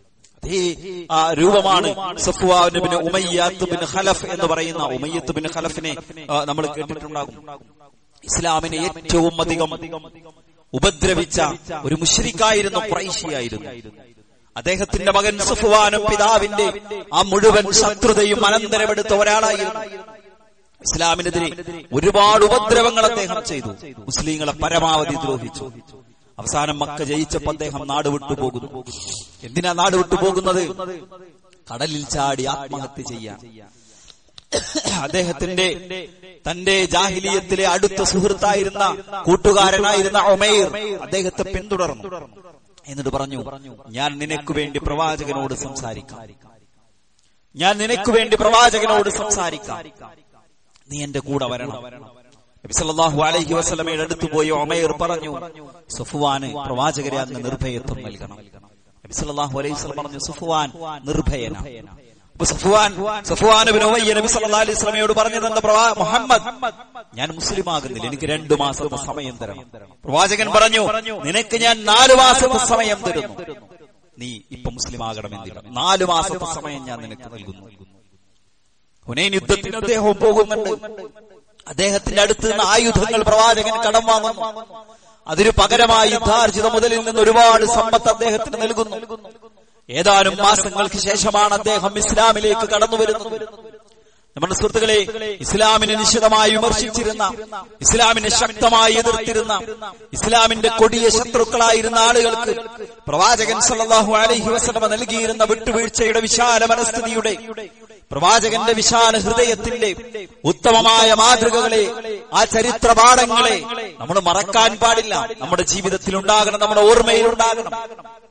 ആ രൂപമാണ് Safwan bin Umayyat bin Khalaf എന്ന് പറയുന്ന. ഉമയ്യത്ത് ബിൻ ഖലഫിനെ നമ്മൾ കേട്ടിട്ടുണ്ടാകും. ഇസ്ലാമിനെ ഏറ്റവും അധികം ഉപദ്രവിച്ച ഒരു മുശ്രിക്കായിരുന്നു, ഖുറൈശിയായിരുന്നു. അദ്ദേഹത്തിന്റെ മകൻ സഫ്വാനും പിതാവിന്റെ ആ മുഴുവൻ ശത്രുതയും അനന്തരമെടുത്ത ഒരാളായിരുന്നു. ഇസ്ലാമിനെതിരെ ഒരുപാട് ഉപദ്രവങ്ങൾ അദ്ദേഹം ചെയ്തു. മുസ്ലിങ്ങളെ പരമാവധി ദ്രോഹിച്ചു. അവസാനം മക്ക ജയിച്ചപ്പോൾ അദ്ദേഹം നാട് വിട്ടുപോകുന്നു. എന്തിനാ നാട് വിട്ടുപോകുന്നത്? കടലിൽ ചാടി ആത്മഹത്യ ചെയ്യാൻ. അദ്ദേഹത്തിന്റെ തന്റെ ജാഹിലിയത്തിലെ അടുത്ത സുഹൃത്തായിരുന്ന കൂട്ടുകാരനായിരുന്ന ഉമൈർ അദ്ദേഹത്തെ പിന്തുടർന്നു. എന്നിട്ട് പറഞ്ഞു, ഞാൻ നിനക്ക് വേണ്ടി പ്രവാചകനോട് സംസാരിക്കാം, ഞാൻ നിനക്ക് വേണ്ടി പ്രവാചകനോട് സംസാരിക്കാം, നീ എന്റെ കൂടെ വരണം. നബി സല്ലല്ലാഹു അലൈഹി വസല്ലമയുടെ അടുത്ത് പോയി ഉമൈർ പറഞ്ഞു, സഫ്വാന് പ്രവാചകരെ അങ്ങ് നിർഭയത്വം നൽകണം. നബി സല്ലല്ലാഹു അലൈഹി വസല്ലം പറഞ്ഞു, സഫ്വാൻ നിർഭയനാണ്. അപ്പൊ സഫ്വാൻ സഫ്വാൻ ഇബ്നു ഉമയ്യ നബി സല്ലല്ലാഹു അലൈഹി വസല്ലമയോട് പറഞ്ഞതെന്താ? മുഹമ്മദ്, ഞാൻ മുസ്ലിം ആകുന്നില്ല, എനിക്ക് രണ്ടു മാസത്തെ സമയം തരണം. പ്രവാചകൻ പറഞ്ഞു, നിനക്ക് ഞാൻ നാലു മാസത്തെ സമയം തരുന്നു, നീ ഇപ്പൊ മുസ്ലിം ആകണമെന്നില്ല, നാലു മാസത്തെ സമയം ഞാൻ നിനക്ക് നൽകുന്നു. ഹുനൈൻ യുദ്ധത്തിന് അദ്ദേഹം പോകുന്നുണ്ട്. അദ്ദേഹത്തിന്റെ അടുത്ത് നിന്ന് ആയുധങ്ങൾ പ്രവാചകൻ കടം വാങ്ങുന്നു. അതിനു പകരമായി യുദ്ധാർജിത മുതലിൽ നിന്ന് ഒരുപാട് സമ്പത്ത് അദ്ദേഹത്തിന് നൽകുന്നു. ഏതാനും മാസങ്ങൾക്ക് ശേഷമാണ് അദ്ദേഹം ഇസ്ലാമിലേക്ക് കടന്നു വരുന്നത്. നമ്മുടെ സുഹൃത്തുക്കളെ, ഇസ്ലാമിനെ നിശിതമായി വിമർശിച്ചിരുന്ന, ഇസ്ലാമിനെ ശക്തമായി എതിർത്തിരുന്ന, ഇസ്ലാമിന്റെ കൊടിയ ശത്രുക്കളായിരുന്ന ആളുകൾക്ക് പ്രവാചകൻ സല്ലല്ലാഹു അലൈഹി വസല്ലം നൽകിയിരുന്ന വിട്ടുവീഴ്ചയുടെ വിശാല മനസ്ഥിതിയുടെ, പ്രവാചകന്റെ വിശാല ഹൃദയത്തിന്റെ ഉത്തമമായ മാതൃകകളെ, ആ ചരിത്ര പാഠങ്ങളെ നമ്മൾ മറക്കാൻ പാടില്ല. നമ്മുടെ ജീവിതത്തിൽ ഉണ്ടാകണം, നമ്മുടെ ഓർമ്മയിൽ ഉണ്ടാകണം.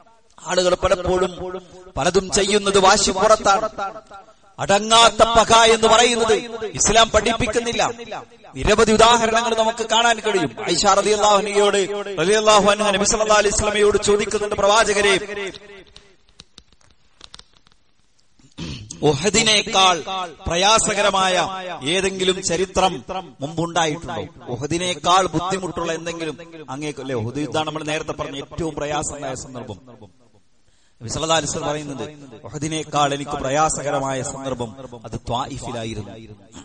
ആളുകൾ പലപ്പോഴും പലതും ചെയ്യുന്നത് വാശിപ്പുറത്താണ്. അടങ്ങാത്ത പക എന്ന് പറയുന്നത് ഇസ്ലാം പഠിപ്പിക്കുന്നില്ല. നിരവധി ഉദാഹരണങ്ങൾ നമുക്ക് കാണാൻ കഴിയും. ആയിഷ റളിയല്ലാഹു അൻഹയോട് റളിയല്ലാഹു അൻഹ നബി സല്ലല്ലാഹു അലൈഹി വസല്ലമയോട് ചോദിക്കുന്നുണ്ട്, പ്രവാചകരെ, ഉഹദിനേക്കാൾ പ്രയാസകരമായ ഏതെങ്കിലും ചരിത്രം മുമ്പുണ്ടായിട്ടുണ്ടോ? ഉഹദിനേക്കാൾ ബുദ്ധിമുട്ടുള്ള എന്തെങ്കിലും അങ്ങേക്കല്ലേ? ഉഹദ് യുദ്ധമാണ് നമ്മൾ നേരത്തെ പറഞ്ഞ ഏറ്റവും പ്രയാസമായ സന്ദർഭം. നബി സല്ലല്ലാഹു അലൈഹി വസല്ലം പറയുന്നത്, ഉഹദിനേക്കാൾ എനിക്ക് പ്രയാസകരമായ സന്ദർഭം അത് ത്വായിഫിലായിരുന്നു.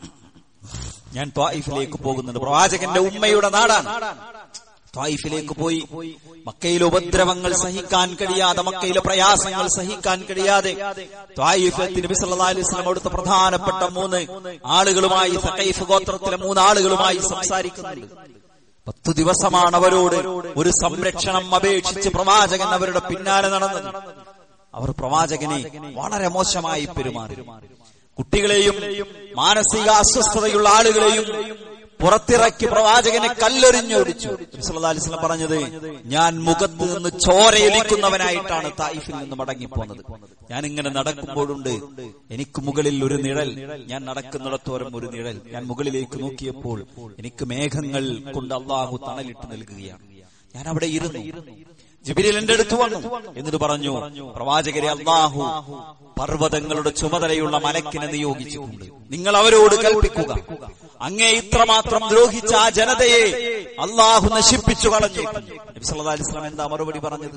ഞാൻ ത്വായിഫിലേക്ക് പോകുന്നുണ്ട്. പ്രവാചകന്റെ ഉമ്മയുടെ നാടാണ്. ത്വായിഫിലേക്ക് പോയി മക്കയിലെ ഉപദ്രവങ്ങൾ സഹിക്കാൻ കഴിയാതെ, മക്കയിലെ പ്രയാസങ്ങൾ സഹിക്കാൻ കഴിയാതെ ത്വായിഫിലെത്തി നബി സല്ലല്ലാഹു അലൈഹി വസല്ലം അവിടുത്തെ പ്രധാനപ്പെട്ട മൂന്ന് ആളുകളുമായി, സഖൈഫ് ഗോത്രത്തിലെ മൂന്ന് ആളുകളുമായി സംസാരിക്കുന്നുണ്ട്. പത്തു ദിവസമാണ് അവരോട് ഒരു സംരക്ഷണം അപേക്ഷിച്ച് പ്രവാചകൻ അവരുടെ പിന്നാലെ നടന്നത്. അവർ പ്രവാചകനെ വളരെ മോശമായി പെരുമാറി. കുട്ടികളെയും മാനസിക അസ്വസ്ഥതയുള്ള ആളുകളെയും പുറത്തിറക്കി പ്രവാചകനെ കല്ലെറിഞ്ഞോടിച്ചു. നബി സല്ലല്ലാഹു അലൈഹി വസല്ലം പറഞ്ഞത്, ഞാൻ മുഖത്ത് നിന്ന് ചോരയൊലിക്കുന്നവനായിട്ടാണ് തായിഫിൽ നിന്ന് മടങ്ങിപ്പോന്നത്. ഞാൻ ഇങ്ങനെ നടക്കുമ്പോഴുണ്ട് എനിക്ക് മുകളിൽ ഒരു നിഴൽ, ഞാൻ നടക്കുന്നിടത്തോരം ഒരു നിഴൽ. ഞാൻ മുകളിലേക്ക് നോക്കിയപ്പോൾ എനിക്ക് മേഘങ്ങൾ കൊണ്ട് അള്ളാഹു തണലിട്ട് നൽകുകയാണ്. ഞാൻ അവിടെ ഇരുന്നു. ജിബ്രീൽ എന്റെ അടുത്ത് വന്നു. എന്നിട്ട് പറഞ്ഞു, പ്രവാചകരെ, അള്ളാഹു പർവ്വതങ്ങളുടെ ചുമതലയുള്ള മലക്കിനെ നിയോഗിച്ചിട്ടുണ്ട്. നിങ്ങൾ അവരോട് കൽപ്പിക്കുക, അങ്ങേ ഇത്രമാത്രം ദ്രോഹിച്ച ആ ജനതയെ അള്ളാഹു നശിപ്പിച്ചു കളഞ്ഞേക്കും. നബി സല്ലല്ലാഹു അലൈഹി വസല്ലം എന്താ മറുപടി പറഞ്ഞത്?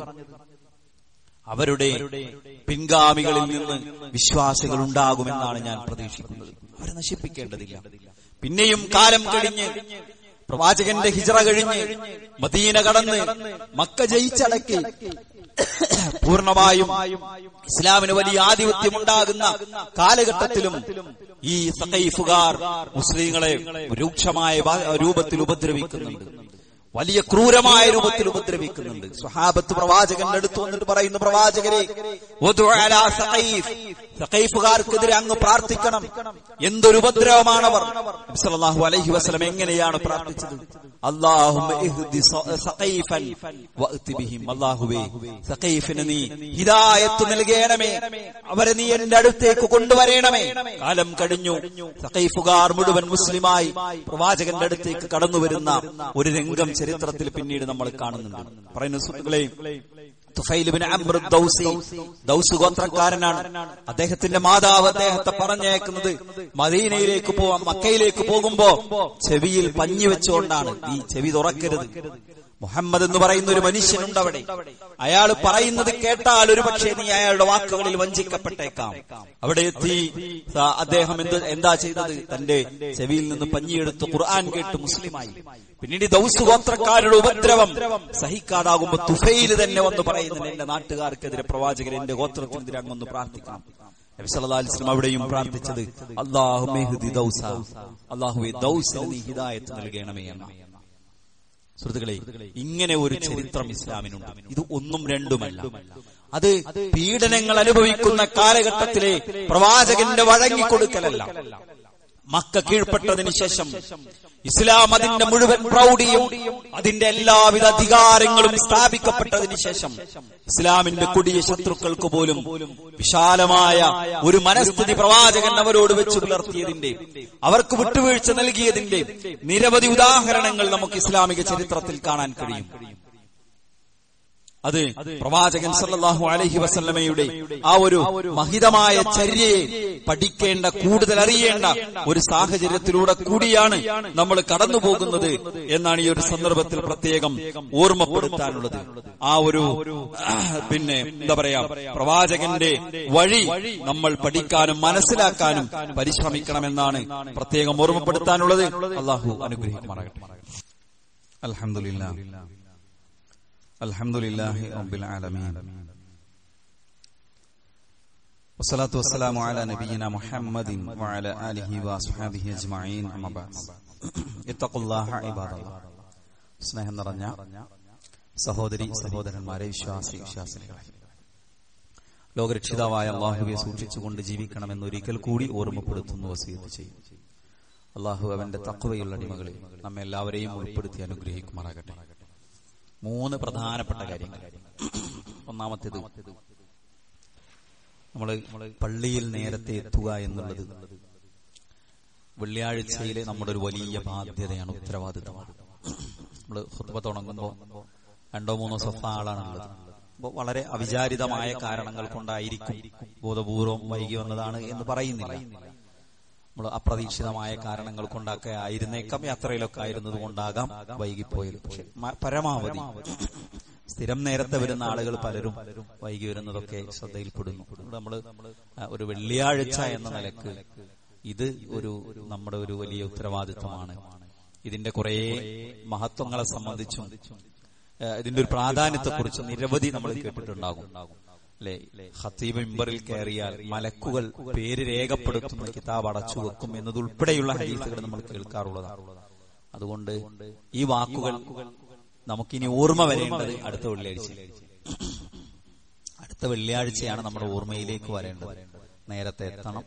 അവരുടെ പിൻഗാമികളിൽ നിന്ന് വിശ്വാസികൾ ഉണ്ടാകുമെന്നാണ് ഞാൻ പ്രതീക്ഷിക്കുന്നത്. അവരെ നശിപ്പിക്കേണ്ടതില്ല. പിന്നെയും കാലം കഴിഞ്ഞ് പ്രവാചകന്റെ ഹിജ്റ കഴിഞ്ഞ് മദീന കടന്ന് മക്ക ജയിച്ചടക്കി പൂർണ്ണമായും ഇസ്ലാമിന് വലിയ ആധിപത്യമുണ്ടാകുന്ന കാലഘട്ടത്തിലും ഈ സഖൈഫുകാർ മുസ്ലിങ്ങളെ രൂക്ഷമായ രൂപത്തിൽ ഉപദ്രവിക്കുന്നുണ്ട്. വലിയ ക്രൂരമായ രൂപത്തിൽ ഉപദ്രവിക്കുന്നുണ്ട്. സ്വഹാബത്ത് പ്രവാചകന്റെ അടുത്ത് വന്നിട്ട് പറയുന്നു, പ്രവാചകരെ, സഖൈഫുകാർക്കെതിരെ അങ്ങ് പ്രാർത്ഥിക്കണം. എന്തൊരു ഉപദ്രവമാണവർ. നബി സല്ലല്ലാഹു അലൈഹി വസല്ലം എങ്ങനെയാണ് പ്രാർത്ഥിച്ചത്? അല്ലാഹുമ്മ ഇഹ്ദി സഖൈഫൻ വഅതി ബിഹിം. അല്ലാഹുവേ, സഖൈഫിന് നീ ഹിദായത്ത് നൽകണമേ, അവരെ നീ എന്റെ അടുത്തേക്ക് കൊണ്ടുവരണമേ. കാലം കഴിഞ്ഞു. സഖൈഫുകാർ മുഴുവൻ മുസ്ലിമായി പ്രവാചകന്റെ അടുത്തേക്ക് കടന്നു വരുന്ന ഒരു രംഗം ചരിത്രത്തിൽ പിന്നീട് നമ്മൾ കാണുന്നുണ്ട്. പറയുന്ന സുഹൃത്തുക്കളെ, Tufail ibn Amr Dausi, Daus ഗോത്രക്കാരനാണ്. അദ്ദേഹത്തിന്റെ മാതാവ് അദ്ദേഹത്തെ പറഞ്ഞേക്കുന്നത് മദീനയിലേക്ക് പോവാൻ, മക്കയിലേക്ക് പോകുമ്പോ ചെവിയിൽ പഞ്ഞി വെച്ചുകൊണ്ടാണ്. ഈ ചെവി തുറക്കരുത്. മുഹമ്മദ് എന്ന് പറയുന്ന ഒരു മനുഷ്യനുണ്ട് അവിടെ. അയാൾ പറയുന്നത് കേട്ടാൽ ഒരു പക്ഷേ നീ അയാളുടെ വാക്കുകളിൽ വഞ്ചിക്കപ്പെട്ടേക്കാം. അവിടെ എത്തി അദ്ദേഹം എന്ത് എന്താ ചെയ്തത്? തന്റെ ചെവിയിൽ നിന്ന് പഞ്ഞിയെടുത്ത് ഖുർആൻ കേട്ട് മുസ്ലിമായി. പിന്നീട് ദൗസ് ഗോത്രക്കാരുടെ ഉപദ്രവം സഹിക്കാതാകുമ്പോ തുഫൈൽ തന്നെ വന്ന് പറയുന്നത്, എന്റെ നാട്ടുകാർക്കെതിരെ പ്രവാചകരെ, എന്റെ ഗോത്രത്തിനെതിരെ അങ്ങൊന്ന് പ്രാർത്ഥിക്കാം. നബി സല്ലല്ലാഹു അലൈഹി വസല്ലം അവിടെയും പ്രാർത്ഥിച്ചത്, അല്ലാഹുമ്മ ഇഹ്ദി ദൗസ, അല്ലാഹുവേ ദൗസിന് നീ ഹിദായത്ത് നൽകണമേ എന്നാണ്. സുഹൃത്തുക്കളെ, ഇങ്ങനെ ഒരു ചരിത്രം ഇസ്ലാമിനുണ്ട്. ഇത് ഒന്നും രണ്ടുമല്ല. അത് പീഡനങ്ങൾ അനുഭവിക്കുന്ന കാലഘട്ടത്തിലെ പ്രവാചകന്റെ വഴങ്ങിക്കൊടുക്കലല്ല. മക്ക കീഴ്പ്പെട്ടതിന് ശേഷം ഇസ്ലാം അതിന്റെ മുഴുവൻ പ്രൗഢിയും അതിന്റെ എല്ലാവിധ അധികാരങ്ങളും സ്ഥാപിക്കപ്പെട്ടതിന് ശേഷം ഇസ്ലാമിന്റെ കൊടിയ ശത്രുക്കൾക്ക് പോലും വിശാലമായ ഒരു മനസ്ഥിതി പ്രവാചകൻ അവരോട് വെച്ചു പുലർത്തിയതിന്റെ, അവർക്ക് വിട്ടുവീഴ്ച നൽകിയതിന്റെ നിരവധി ഉദാഹരണങ്ങൾ നമുക്ക് ഇസ്ലാമിക ചരിത്രത്തിൽ കാണാൻ കഴിയും. അത് പ്രവാചകൻ സല്ലല്ലാഹു അലൈഹി വസല്ലമയുടെ ആ ഒരു മഹിതമായ ചര്യയെ പഠിക്കേണ്ട, കൂടുതൽ അറിയേണ്ട ഒരു സാഹചര്യത്തിലൂടെ കൂടിയാണ് നമ്മൾ കടന്നു പോകുന്നത് എന്നാണ് ഈ ഒരു സന്ദർഭത്തിൽ പ്രത്യേകം ഓർമ്മപ്പെടുത്താനുള്ളത്. ആ ഒരു പിന്നെ എന്താ പറയാ, പ്രവാചകന്റെ വഴി നമ്മൾ പഠിക്കാനും മനസ്സിലാക്കാനും പരിശ്രമിക്കണമെന്നാണ് പ്രത്യേകം ഓർമ്മപ്പെടുത്താനുള്ളത്. അല്ലാഹു അനുഗ്രഹിക്കുമാറാകട്ടെ. അൽഹംദുലില്ലാഹ് അൽഹംദുലില്ലാഹി റബ്ബിൽ ആലമീൻ വസ്സലാത്തു വസ്സലാമു അലാ നബിയിനാ മുഹമ്മദിൻ വഅലാ ആലിഹി വഅസ്ഹാബിഹി അജ്മഈൻ. അമ്മാ ബഅദ്. ഇത്തഖുല്ലാഹ ഇബാദല്ലാഹ്. സ്നേഹം നിറഞ്ഞ സഹോദരി സഹോദരന്മാരെ, വിശ്വാസി വിശ്വാസിനികളെ, ലോകരക്ഷിതാവായ അല്ലാഹുവെ സൂക്ഷിച്ചുകൊണ്ട് ജീവിക്കണമെന്ന് ഒരിക്കൽ കൂടി ഓർമ്മപ്പെടുത്തുന്നു, വസിയത്ത് ചെയ്യും. അല്ലാഹു അവന്റെ തഖ്വയുള്ള അടിമകളിൽ നമ്മെ എല്ലാവരെയും ഉൾപ്പെടുത്തി അനുഗ്രഹിക്കുമാറാകട്ടെ. മൂന്ന് പ്രധാനപ്പെട്ട കാര്യങ്ങൾ. ഒന്നാമത്തേത്, നമ്മള് പള്ളിയിൽ നേരത്തെ എത്തുക എന്നുള്ളത് വെള്ളിയാഴ്ചയിലെ നമ്മുടെ ഒരു വലിയ ബാധ്യതയാണ്, ഉത്തരവാദിത്തമാണ്. നമ്മള് ഖുത്ബ തുടങ്ങുമ്പോൾ രണ്ടോ മൂന്നോ സഫ ആളാണുള്ളത്. അപ്പോൾ വളരെ അവിചാരിതമായ കാരണങ്ങൾ കൊണ്ടായിരിക്കും ബോധപൂർവം വൈകി വന്നതാണ് എന്ന് പറയുന്നില്ല. നമ്മൾ അപ്രതീക്ഷിതമായ കാരണങ്ങൾ കൊണ്ടൊക്കെ ആയിരുന്നേക്കാം, യാത്രയിലൊക്കെ ആയിരുന്നത് കൊണ്ടാകാം വൈകിപ്പോയത്. പക്ഷെ പരമാവധി സ്ഥിരം നേരത്തെ വരുന്ന ആളുകൾ പലരും വൈകി വരുന്നതൊക്കെ ശ്രദ്ധയിൽപ്പെടുന്നു. നമ്മള് ഒരു വെള്ളിയാഴ്ച എന്ന നിലക്ക് ഇത് ഒരു നമ്മുടെ ഒരു വലിയ ഉത്തരവാദിത്വമാണ്. ഇതിന്റെ കുറെ മഹത്വങ്ങളെ സംബന്ധിച്ചും ഇതിന്റെ ഒരു പ്രാധാന്യത്തെക്കുറിച്ച് നിരവധി നമ്മൾ കേട്ടിട്ടുണ്ടാകും അല്ലെ. ഖത്തീബ് മിമ്പറിൽ കയറിയാൽ മലക്കുകൾ പേര് രേഖപ്പെടുത്തുന്ന കിതാബ് അടച്ചു വെക്കും എന്നതുൾപ്പെടെയുള്ള ഹദീസുകൾ നമ്മൾ കേൾക്കാറുള്ളതാണ്. അതുകൊണ്ട് ഈ വാക്കുകൾ നമുക്കിനി ഓർമ്മ വരേണ്ടത് അടുത്ത വെള്ളിയാഴ്ച അടുത്ത വെള്ളിയാഴ്ചയാണ് നമ്മുടെ ഓർമ്മയിലേക്ക് വരേണ്ടത്. നേരത്തെ എത്തണം,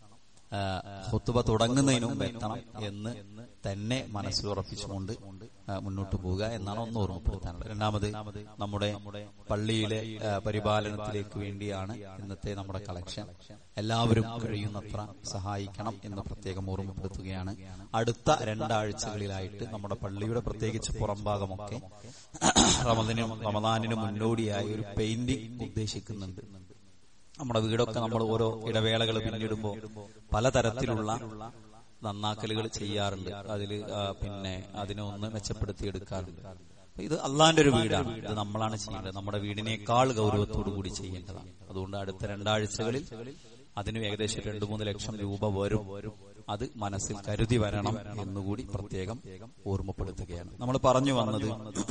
ഖുത്ബ തുടങ്ങുന്നതിന് മുമ്പ് എത്തണം എന്ന് തന്നെ മനസ്സിലുറപ്പിച്ചുകൊണ്ട് മുന്നോട്ട് പോവുക എന്നാണ് ഒന്ന് ഓർമ്മപ്പെടുത്താനുള്ളത്. രണ്ടാമത്, നമ്മുടെ പള്ളിയിലെ പരിപാലനത്തിലേക്ക് വേണ്ടിയാണ് ഇന്നത്തെ നമ്മുടെ കളക്ഷൻ. എല്ലാവരും കഴിയുന്നത്ര സഹായിക്കണം എന്ന് പ്രത്യേകം ഓർമ്മപ്പെടുത്തുകയാണ്. അടുത്ത രണ്ടാഴ്ചകളിലായിട്ട് നമ്മുടെ പള്ളിയുടെ പ്രത്യേകിച്ച് പുറംഭാഗമൊക്കെ റമദാനിനും റമദാനിന് മുന്നോടിയായി ഒരു പെയിന്റിംഗ് ഉദ്ദേശിക്കുന്നുണ്ട്. നമ്മുടെ വീടൊക്കെ നമ്മൾ ഓരോ ഇടവേളകൾ പിന്നിടുമ്പോൾ പലതരത്തിലുള്ള നന്നാക്കലുകൾ ചെയ്യാറുണ്ട്. അതില് പിന്നെ അതിനെ ഒന്ന് മെച്ചപ്പെടുത്തി എടുക്കാറുണ്ട്. ഇത് അള്ളാന്റെ ഒരു വീടാണ്, ഇത് നമ്മളാണ് ചെയ്യേണ്ടത്. നമ്മുടെ വീടിനേക്കാൾ ഗൗരവത്തോടു കൂടി ചെയ്യേണ്ടതാണ്. അതുകൊണ്ട് അടുത്ത രണ്ടാഴ്ചകളിൽ അതിന് ഏകദേശം രണ്ടു മൂന്ന് ലക്ഷം രൂപ വരും. അത് മനസ്സിൽ കരുതി വരണം എന്നുകൂടി പ്രത്യേകം ഓർമ്മപ്പെടുത്തുകയാണ്. നമ്മൾ പറഞ്ഞു വന്നത്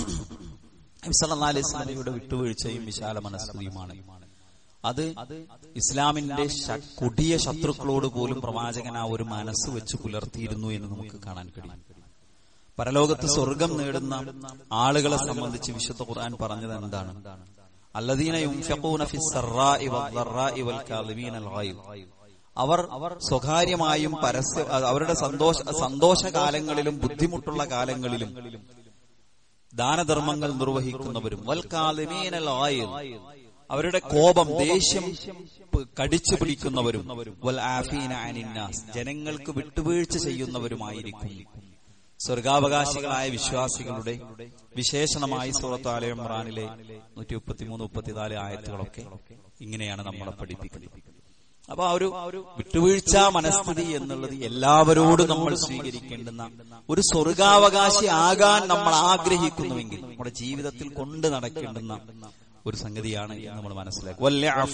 നബി സല്ലല്ലാഹു അലൈഹി വസല്ലമയുടെ വിട്ടുവീഴ്ചയും വിശാല മനസ്സുമാണ്. അത് ഇസ്ലാമിന്റെ കൊടിയ ശത്രുക്കളോട് പോലും പ്രവാചകൻ ആ ഒരു മനസ്സ് വെച്ച് പുലർത്തിയിരുന്നു എന്ന് നമുക്ക് കാണാൻ കഴിയും. പരലോകത്ത് സ്വർഗം നേടുന്ന ആളുകളെ സംബന്ധിച്ച് വിശുദ്ധ ഖുർആൻ പറഞ്ഞത് എന്താണ്? അല്ലദീന യുൻഫിഖൂന ഫിസ്സറാഇ വദ്ദറാഇ വൽകാദിമീനൽ ഗൈദ്. അവർ സ്വകാര്യമായും പരസ്യ അവരുടെ സന്തോഷ സന്തോഷകാലങ്ങളിലും ബുദ്ധിമുട്ടുള്ള കാലങ്ങളിലും ദാനധർമ്മങ്ങൾ നിർവഹിക്കുന്നവരും വൽകാദിമീനൽ ഗൈദ്, അവരുടെ കോപം ദേഷ്യം കടിച്ചു പിടിക്കുന്നവരും വൽ ആഫീന അനിന്നാസ്, ജനങ്ങൾക്ക് വിട്ടുവീഴ്ച ചെയ്യുന്നവരുമായിരിക്കും. സ്വർഗാവകാശികളായ വിശ്വാസികളുടെ വിശേഷണമായി സൂറത്ത് ആല ഇംറാനിലെ നൂറ്റി മുപ്പത്തിമൂന്ന് മുപ്പത്തിനാല് ആയത്തുകളൊക്കെ ഇങ്ങനെയാണ് നമ്മളെ പഠിപ്പിക്കുന്നത്. അപ്പൊ ആ ഒരു വിട്ടുവീഴ്ച മനസ്ഥിതി എന്നുള്ളത് എല്ലാവരോടും നമ്മൾ സ്വീകരിക്കേണ്ടുന്ന ഒരു സ്വർഗാവകാശി ആകാൻ നമ്മൾ ആഗ്രഹിക്കുന്നുവെങ്കിൽ നമ്മുടെ ജീവിതത്തിൽ കൊണ്ട് നടക്കേണ്ടുന്ന ഒരു സംഗതിയാണ് നമ്മൾ മനസ്സിലാക്കുക.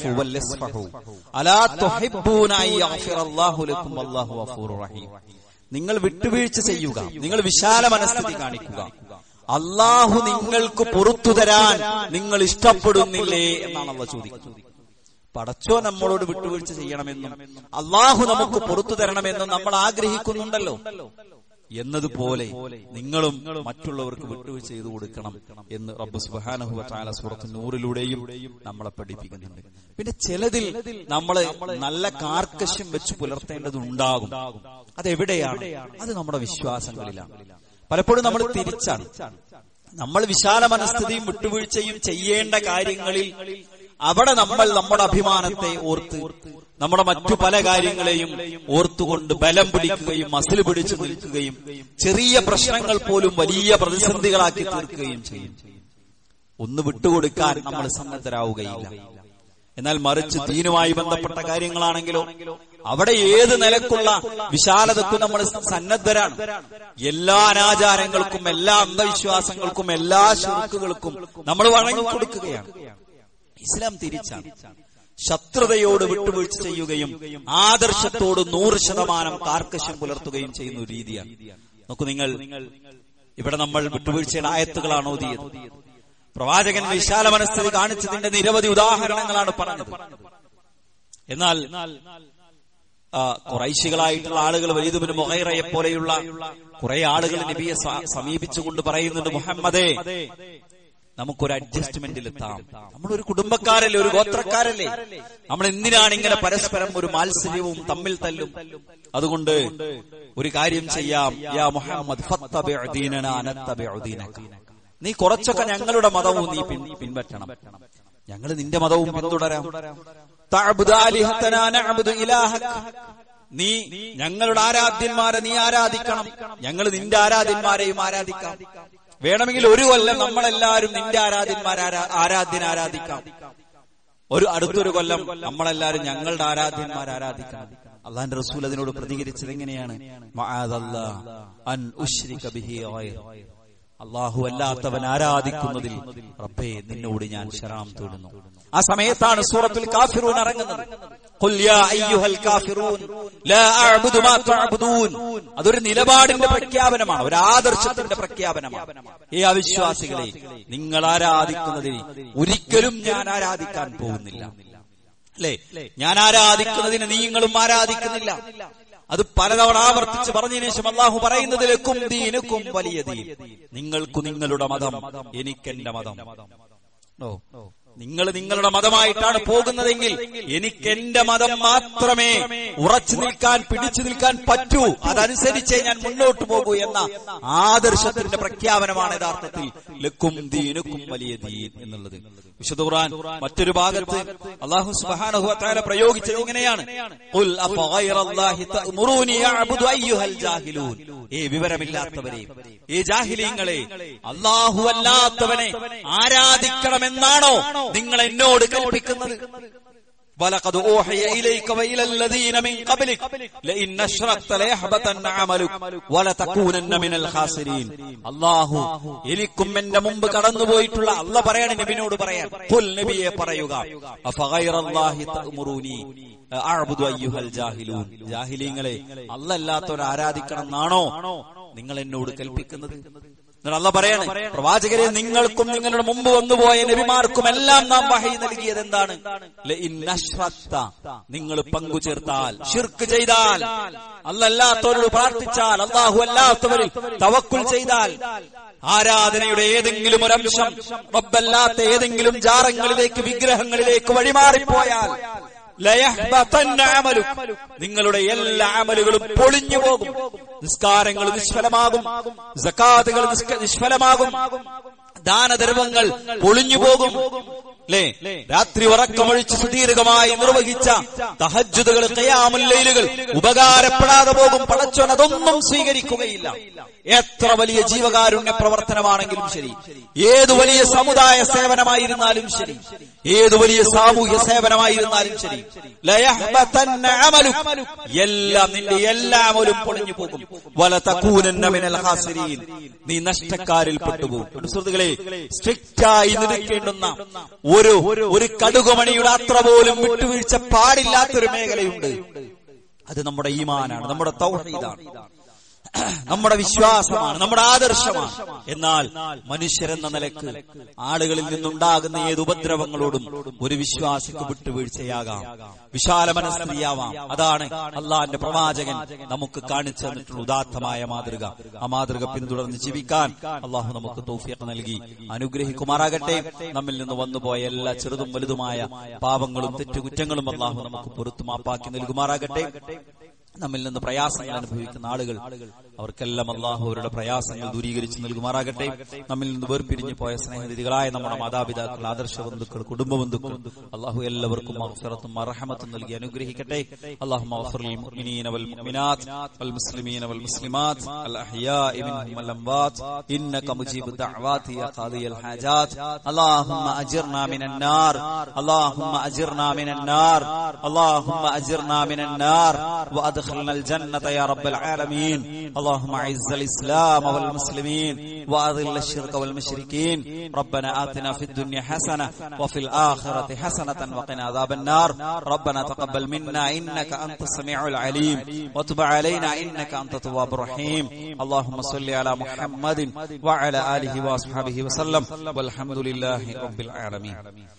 നിങ്ങൾ വിട്ടുവീഴ്ച ചെയ്യുക, നിങ്ങൾ വിശാല മനസ്ഥിതി കാണിക്കുക. അള്ളാഹു നിങ്ങൾക്ക് പുറത്തു തരാൻ നിങ്ങൾ ഇഷ്ടപ്പെടുന്നില്ലേ എന്നാണ് അള്ളാഹു ചോദിക്കുന്നത്. പടച്ചോ നമ്മളോട് വിട്ടുവീഴ്ച ചെയ്യണമെന്നും അള്ളാഹു നമുക്ക് പുറത്തു തരണമെന്നും നമ്മൾ ആഗ്രഹിക്കുന്നുണ്ടല്ലോ. എന്നതുപോലെ നിങ്ങളും മറ്റുള്ളവർക്ക് വിട്ടുവീഴ്ച ചെയ്തു കൊടുക്കണം എന്ന് റബ്ബ് സുബ്ഹാനഹു വ തആല സൂറത്ത് നൂറിലൂടെയും നമ്മളെ പഠിപ്പിക്കുന്നുണ്ട്. പിന്നെ ചിലതിൽ നമ്മൾ നല്ല കാർക്കശ്യം വെച്ച് പുലർത്തേണ്ടതുണ്ടാകും. അതെവിടെയാണ്? അത് നമ്മുടെ വിശ്വാസങ്ങളിലാണ്. പലപ്പോഴും നമ്മൾ തിരിച്ചാണ്. നമ്മൾ വിശാല മനസ്ഥിതിയും വിട്ടുവീഴ്ചയും ചെയ്യേണ്ട കാര്യങ്ങളിൽ അവിടെ നമ്മൾ നമ്മുടെ അഭിമാനത്തെ ഓർത്ത് നമ്മുടെ മറ്റു പല കാര്യങ്ങളെയും ഓർത്തുകൊണ്ട് ബലം പിടിക്കുകയും മസിൽ പിടിച്ചു നിൽക്കുകയും ചെറിയ പ്രശ്നങ്ങൾ പോലും വലിയ പ്രതിസന്ധികളാക്കി തീർക്കുകയും ചെയ്യും. ഒന്ന് വിട്ടുകൊടുക്കാൻ നമ്മൾ സന്നദ്ധരാവുകയില്ല. എന്നാൽ മറിച്ച് ദീനുമായി ബന്ധപ്പെട്ട കാര്യങ്ങളാണെങ്കിലോ അവിടെ ഏത് നിലക്കുള്ള വിശാലതക്കും നമ്മൾ സന്നദ്ധരാണ്. എല്ലാ അനാചാരങ്ങൾക്കും എല്ലാ അന്ധവിശ്വാസങ്ങൾക്കും എല്ലാ ശിർക്കുകൾക്കും നമ്മൾ വഴങ്ങിക്കൊടുക്കുകയാണ്. ഇസ്ലാം തിരിച്ചാണ്. ശത്രുതയോട് വിട്ടുവീഴ്ച ചെയ്യുകയും ആദർശത്തോട് നൂറ് ശതമാനം കാർക്കശ്യം പുലർത്തുകയും ചെയ്യുന്ന ഒരു രീതിയാണ്. നോക്കൂ, നിങ്ങൾ ഇവിടെ നമ്മൾ വിട്ടുവീഴ്ചയുടെ ആയത്തുകളാണ് ഓതിയത്. പ്രവാചകൻ വിശാല മനസ്ഥിതി കാണിച്ചതിന്റെ നിരവധി ഉദാഹരണങ്ങളാണ് പറഞ്ഞത്. എന്നാൽ ഖുറൈശികളായിട്ടുള്ള ആളുകൾ വലീദ് ഇബ്നു മുഗീറയെ പോലെയുള്ള കുറെ ആളുകൾ നബിയെ സമീപിച്ചുകൊണ്ട് പറയുന്നുണ്ട്, മുഹമ്മദേ, നമുക്കൊരു അഡ്ജസ്റ്റ്മെന്റിൽ എത്താം. നമ്മളൊരു കുടുംബക്കാരല്ലേ, ഒരു ഗോത്രക്കാരല്ലേ, നമ്മൾ എന്തിനാണ് ഇങ്ങനെ പരസ്പരം ഒരു മാത്സര്യവും തമ്മിൽ തല്ലും? അതുകൊണ്ട് ഒരു കാര്യം ചെയ്യാം, യാ മുഹമ്മദ് ഫത്തബിഉ ദീനനാ നത്തബിഉ ദീനക. നീ കുറച്ചൊക്കെ ഞങ്ങളുടെ മതവും നീ പിൻപറ്റണം, ഞങ്ങൾ നിന്റെ മതവും പിന്തുടരാം. തഅബുദു ആലിഹതനാ നഅബുദു ഇലാഹക, നീ ഞങ്ങളുടെ ആരാധ്യന്മാരെ നീ ആരാധിക്കണം, ഞങ്ങൾ നിന്റെ ആരാധ്യന്മാരെയും ആരാധിക്കാം. വേണമെങ്കിൽ ഒരു കൊല്ലം നമ്മളെല്ലാരും നിന്റെ ആരാധ്യന്മാരെ ആരാധ്യൻ ആരാധിക്കാം, ഒരു അടുത്തൊരു കൊല്ലം നമ്മളെല്ലാരും ഞങ്ങളുടെ ആരാധ്യന്മാരെ ആരാധിക്കാം. അള്ളാന്റെ റസൂൽ അതിനോട് പ്രതികരിച്ചത് എങ്ങനെയാണ്? മഅദല്ലാഹ് അൻ ഉശ്രിക ബിഹി ഗൈറ, അല്ലാഹു അല്ലാത്തവൻ ആരാധിക്കുന്നതിൽ റബ്ബേ നിന്നോട് ഞാൻ ശരണം തേടുന്നു. ആ സമയത്താണ് സൂറത്തുൽ കാഫിറൂൻ ഇറങ്ങുന്നത്. ഖുൽ യാ അയ്യുഹൽ കാഫിറൂൻ ലാ അഅ്ബുദു മാ തഅ്ബുദൂൻ. അതൊരു നിലപാടിന്റെ പ്രഖ്യാപനമാണ്, ഒരു ആദർശത്തിന്റെ പ്രഖ്യാപനമാണ്. ഈ അവിശ്വാസികളെ, നിങ്ങൾ ആരാധിക്കുന്നതിൽ ഒരിക്കലും ഞാൻ ആരാധിക്കാൻ പോകുന്നില്ല. അല്ലേ, ഞാൻ ആരാധിക്കുന്നതിന് നിങ്ങളും ആരാധിക്കുന്നില്ല. അത് പലതവണ ആവർത്തിച്ച് പറഞ്ഞതിനു ശേഷം അള്ളാഹു പറയുന്നത് ലക്കും ദീനുക്കും വലിയ ദീൻ, നിങ്ങൾക്കു നിങ്ങളുടെ മതം, എനിക്കെന്റെ മതം. ഓ, നിങ്ങൾ നിങ്ങളുടെ മതമായിട്ടാണ് പോകുന്നതെങ്കിൽ എനിക്ക് എന്റെ മതം മാത്രമേ ഉറച്ചു നിൽക്കാൻ പിടിച്ചു നിൽക്കാൻ പറ്റൂ, അതനുസരിച്ചേ ഞാൻ മുന്നോട്ട് പോകൂ എന്ന ആദർശത്തിന്റെ പ്രഖ്യാപനമാണ് യഥാർത്ഥത്തിൽ ലക്കും ദീനുക്കും വലിയ ദീൻ എന്നുള്ളത്. വിശുദ്ധ ഖുർആൻ മറ്റൊരു ഭാഗത്ത് അല്ലാഹു സുബ്ഹാനഹു വ തആല പ്രയോഗിച്ചത് ഇങ്ങനെയാണ്: ഖുൽ അഫഗൈറല്ലാഹി തഅ്മുറൂനി അഅ്ബുദു അയ്യുഹൽ ജാഹിലൂൻ. ഏ വിവരമില്ലാത്തവരെ, ഏ ജാഹിലീങ്ങളെ, അല്ലാഹു അല്ലാത്തവനെ ആരാധിക്കണമെന്നാണോ നിങ്ങൾ എന്നോട് കൽപ്പിക്കുന്നത്? വലഖദ് ഊഹിയ ഇലൈക വഇല الذين من قبلك لئن أشركت ليحبطن عملك ولتكونن من الخاسرين. അല്ലാഹു എനിക്കും എന്റെ മുമ്പ് കടന്നുപോയിട്ടുള്ള അല്ലാഹ് പറയാണ് നബിയോട് പറയാൻ, ഖുൽ നബിയെ പറയുക, അഫഗൈറല്ലാഹി തഅ്മുറൂനി അഅ്ബുദു അയ്യുഹൽ ജാഹിലൂൻ. ജാഹിലീങ്ങളെ, അല്ലാഹ് അല്ലാത്തവരെ ആരാധിക്കണം എന്നാണോ നിങ്ങൾ എന്നോട് കൽപ്പിക്കുന്നത്? അല്ലാഹ് പറയാണ്, പ്രവാചകരെ, നിങ്ങൾക്കും നിങ്ങളുടെ മുമ്പ് വന്നുപോയ നബിമാർക്കും എല്ലാം നാം വഹി നൽകിയത് എന്താണ്? ലഇൻ അശ്റക്ത, നിങ്ങൾ പങ്കു ചേർത്താൽ, ശിർക്ക് ചെയ്താൽ, അല്ലാഹ് അല്ലാത്തവരോട് പ്രാർത്ഥിച്ചാൽ, അല്ലാഹു അല്ലാത്തവരിൽ തവക്കുൽ ചെയ്താൽ, ആരാധനയുടെ ഏതെങ്കിലും ഒരു അംശം റബ്ബല്ലാത്ത ഏതെങ്കിലും ജാറങ്ങളിലേക്ക്, വിഗ്രഹങ്ങളിലേക്ക് വഴിമാറിപ്പോയാൽ, ലയഹ്ബതന്ന അമലുക, നിങ്ങളുടെ എല്ലാ അമലുകളും പൊളിഞ്ഞു പോകും. നിസ്കാരങ്ങൾ നിഷ്ഫലമാകും, സകാത്തുകൾ നിഷ്ഫലമാകും, ദാനധർമ്മങ്ങൾ പൊളിഞ്ഞു പോകും. ല്ലേ, രാത്രി ഉറക്കമൊഴിച്ച് സുദീർഘമായി നിർവഹിച്ച തഹജ്ജുദുകൾ, ഖിയാമുൽ ലൈലുകൾ ഉപകാരപ്പെടാതെ പോകും. പടച്ചോൻ അതൊന്നും സ്വീകരിക്കുകയില്ല. എത്ര വലിയ ജീവകാരുണ്യ പ്രവർത്തനമാണെങ്കിലും ശരി, ഏതു വലിയ സമുദായ സേവനമായിരുന്നാലും ശരി, ഏതു വലിയ സാമൂഹ്യ സേവനമായിരുന്നാലും ശരി, ലയഹ്ബതന്ന അമലുക, എല്ലാം നിന്റെ എല്ലാ അമലും പൊളിഞ്ഞു പോകും. വലതകൂനന്ന മിനൽ ഖാസിരീൻ, നീ നഷ്ടക്കാരിൽ പെട്ടുപോകും. സുഹൃത്തുക്കളെ, സ്ട്രിക്റ്റായി നിൽക്കേണ്ടുന്ന ഒരു ഒരു കടുകുമണിയുടെ അത്ര പോലും വിട്ടുവീഴ്ച പാടില്ലാത്തൊരു മേഖലയുണ്ട്. അത് നമ്മുടെ ഈമാനാണ്, നമ്മുടെ തൗഹീദാണ്, നമ്മുടെ വിശ്വാസമാണ്, നമ്മുടെ ആദർശമാണ്. എന്നാൽ മനുഷ്യരെന്ന നിലക്ക് ആളുകളിൽ നിന്നുണ്ടാകുന്ന ഏത് ഉപദ്രവങ്ങളോടും ഒരു വിശ്വാസിക്ക് വിട്ടുവീഴ്ചയാകാം, വിശാല മനസ്കരിയാവാം. അതാണ് അള്ളാന്റെ പ്രവാചകൻ നമുക്ക് കാണിച്ചു തന്നിട്ടുള്ള ഉദാത്തമായ മാതൃക. ആ മാതൃക പിന്തുടർന്ന് ജീവിക്കാൻ അള്ളാഹു നമുക്ക് തൗഫീഖ് നൽകി അനുഗ്രഹിക്കുമാറാകട്ടെ. നമ്മിൽ നിന്ന് വന്നുപോയ എല്ലാ ചെറുതും വലുതുമായ പാപങ്ങളും തെറ്റുകുറ്റങ്ങളും അള്ളാഹു നമുക്ക് പുറത്തു മാപ്പാക്കി നൽകുമാറാകട്ടെ. നമ്മിൽ നിന്ന് പ്രയാസങ്ങൾ അനുഭവിക്കുന്ന ആളുകൾ, അവർക്കെല്ലാം അള്ളാഹു അവരുടെ പ്രയാസങ്ങൾ ദൂരീകരിച്ച് നൽകുമാറാകട്ടെ. നമ്മിൽ നിന്ന് വേർപിരിഞ്ഞു പോയ സ്നേഹനിധികളായ നമ്മുടെ മാതാപിതാക്കൾ, ആദർശ ബന്ധുക്കൾ, കുടുംബ ബന്ധുക്കൾ, അള്ളാഹു എല്ലാവർക്കും മഗ്ഫിറത്തും മർഹമത്തും നൽകി അനുഗ്രഹിക്കട്ടെ. അല്ലാഹുമ്മ ഗ്ഫിർ ലിൽ മുഅ്മിനീന വൽ മുഅ്മിനാത്ത് വൽ മുസ്ലിമീന വൽ മുസ്ലിമാത്ത് അൽ അഹ്യാഇ മിൻഹും വൽ അംവാത്ത് ഇന്നക മുജീബു ദഅവാതി യാ ഖാദിയൽ ഹാജാത്ത്. അല്ലാഹുമ്മ അജിർനാ മിനൻ നാർ, അല്ലാഹുമ്മ അജിർനാ മിനൻ നാർ, അല്ലാഹുമ്മ അജിർനാ മിനൻ നാർ وأدخلنا الجنة يا رب العالمين. اللهم أعز الإسلام والمسلمين وأذل الشرك والمشركين. ربنا آتنا في الدنيا حسنة وفي الآخرة حسنة وقنا عذاب النار. ربنا تقبل منا إنك أنت السميع العليم وتب علينا إنك أنت التواب الرحيم. اللهم صل على محمد وعلى آله وأصحابه وسلم والحمد لله رب العالمين.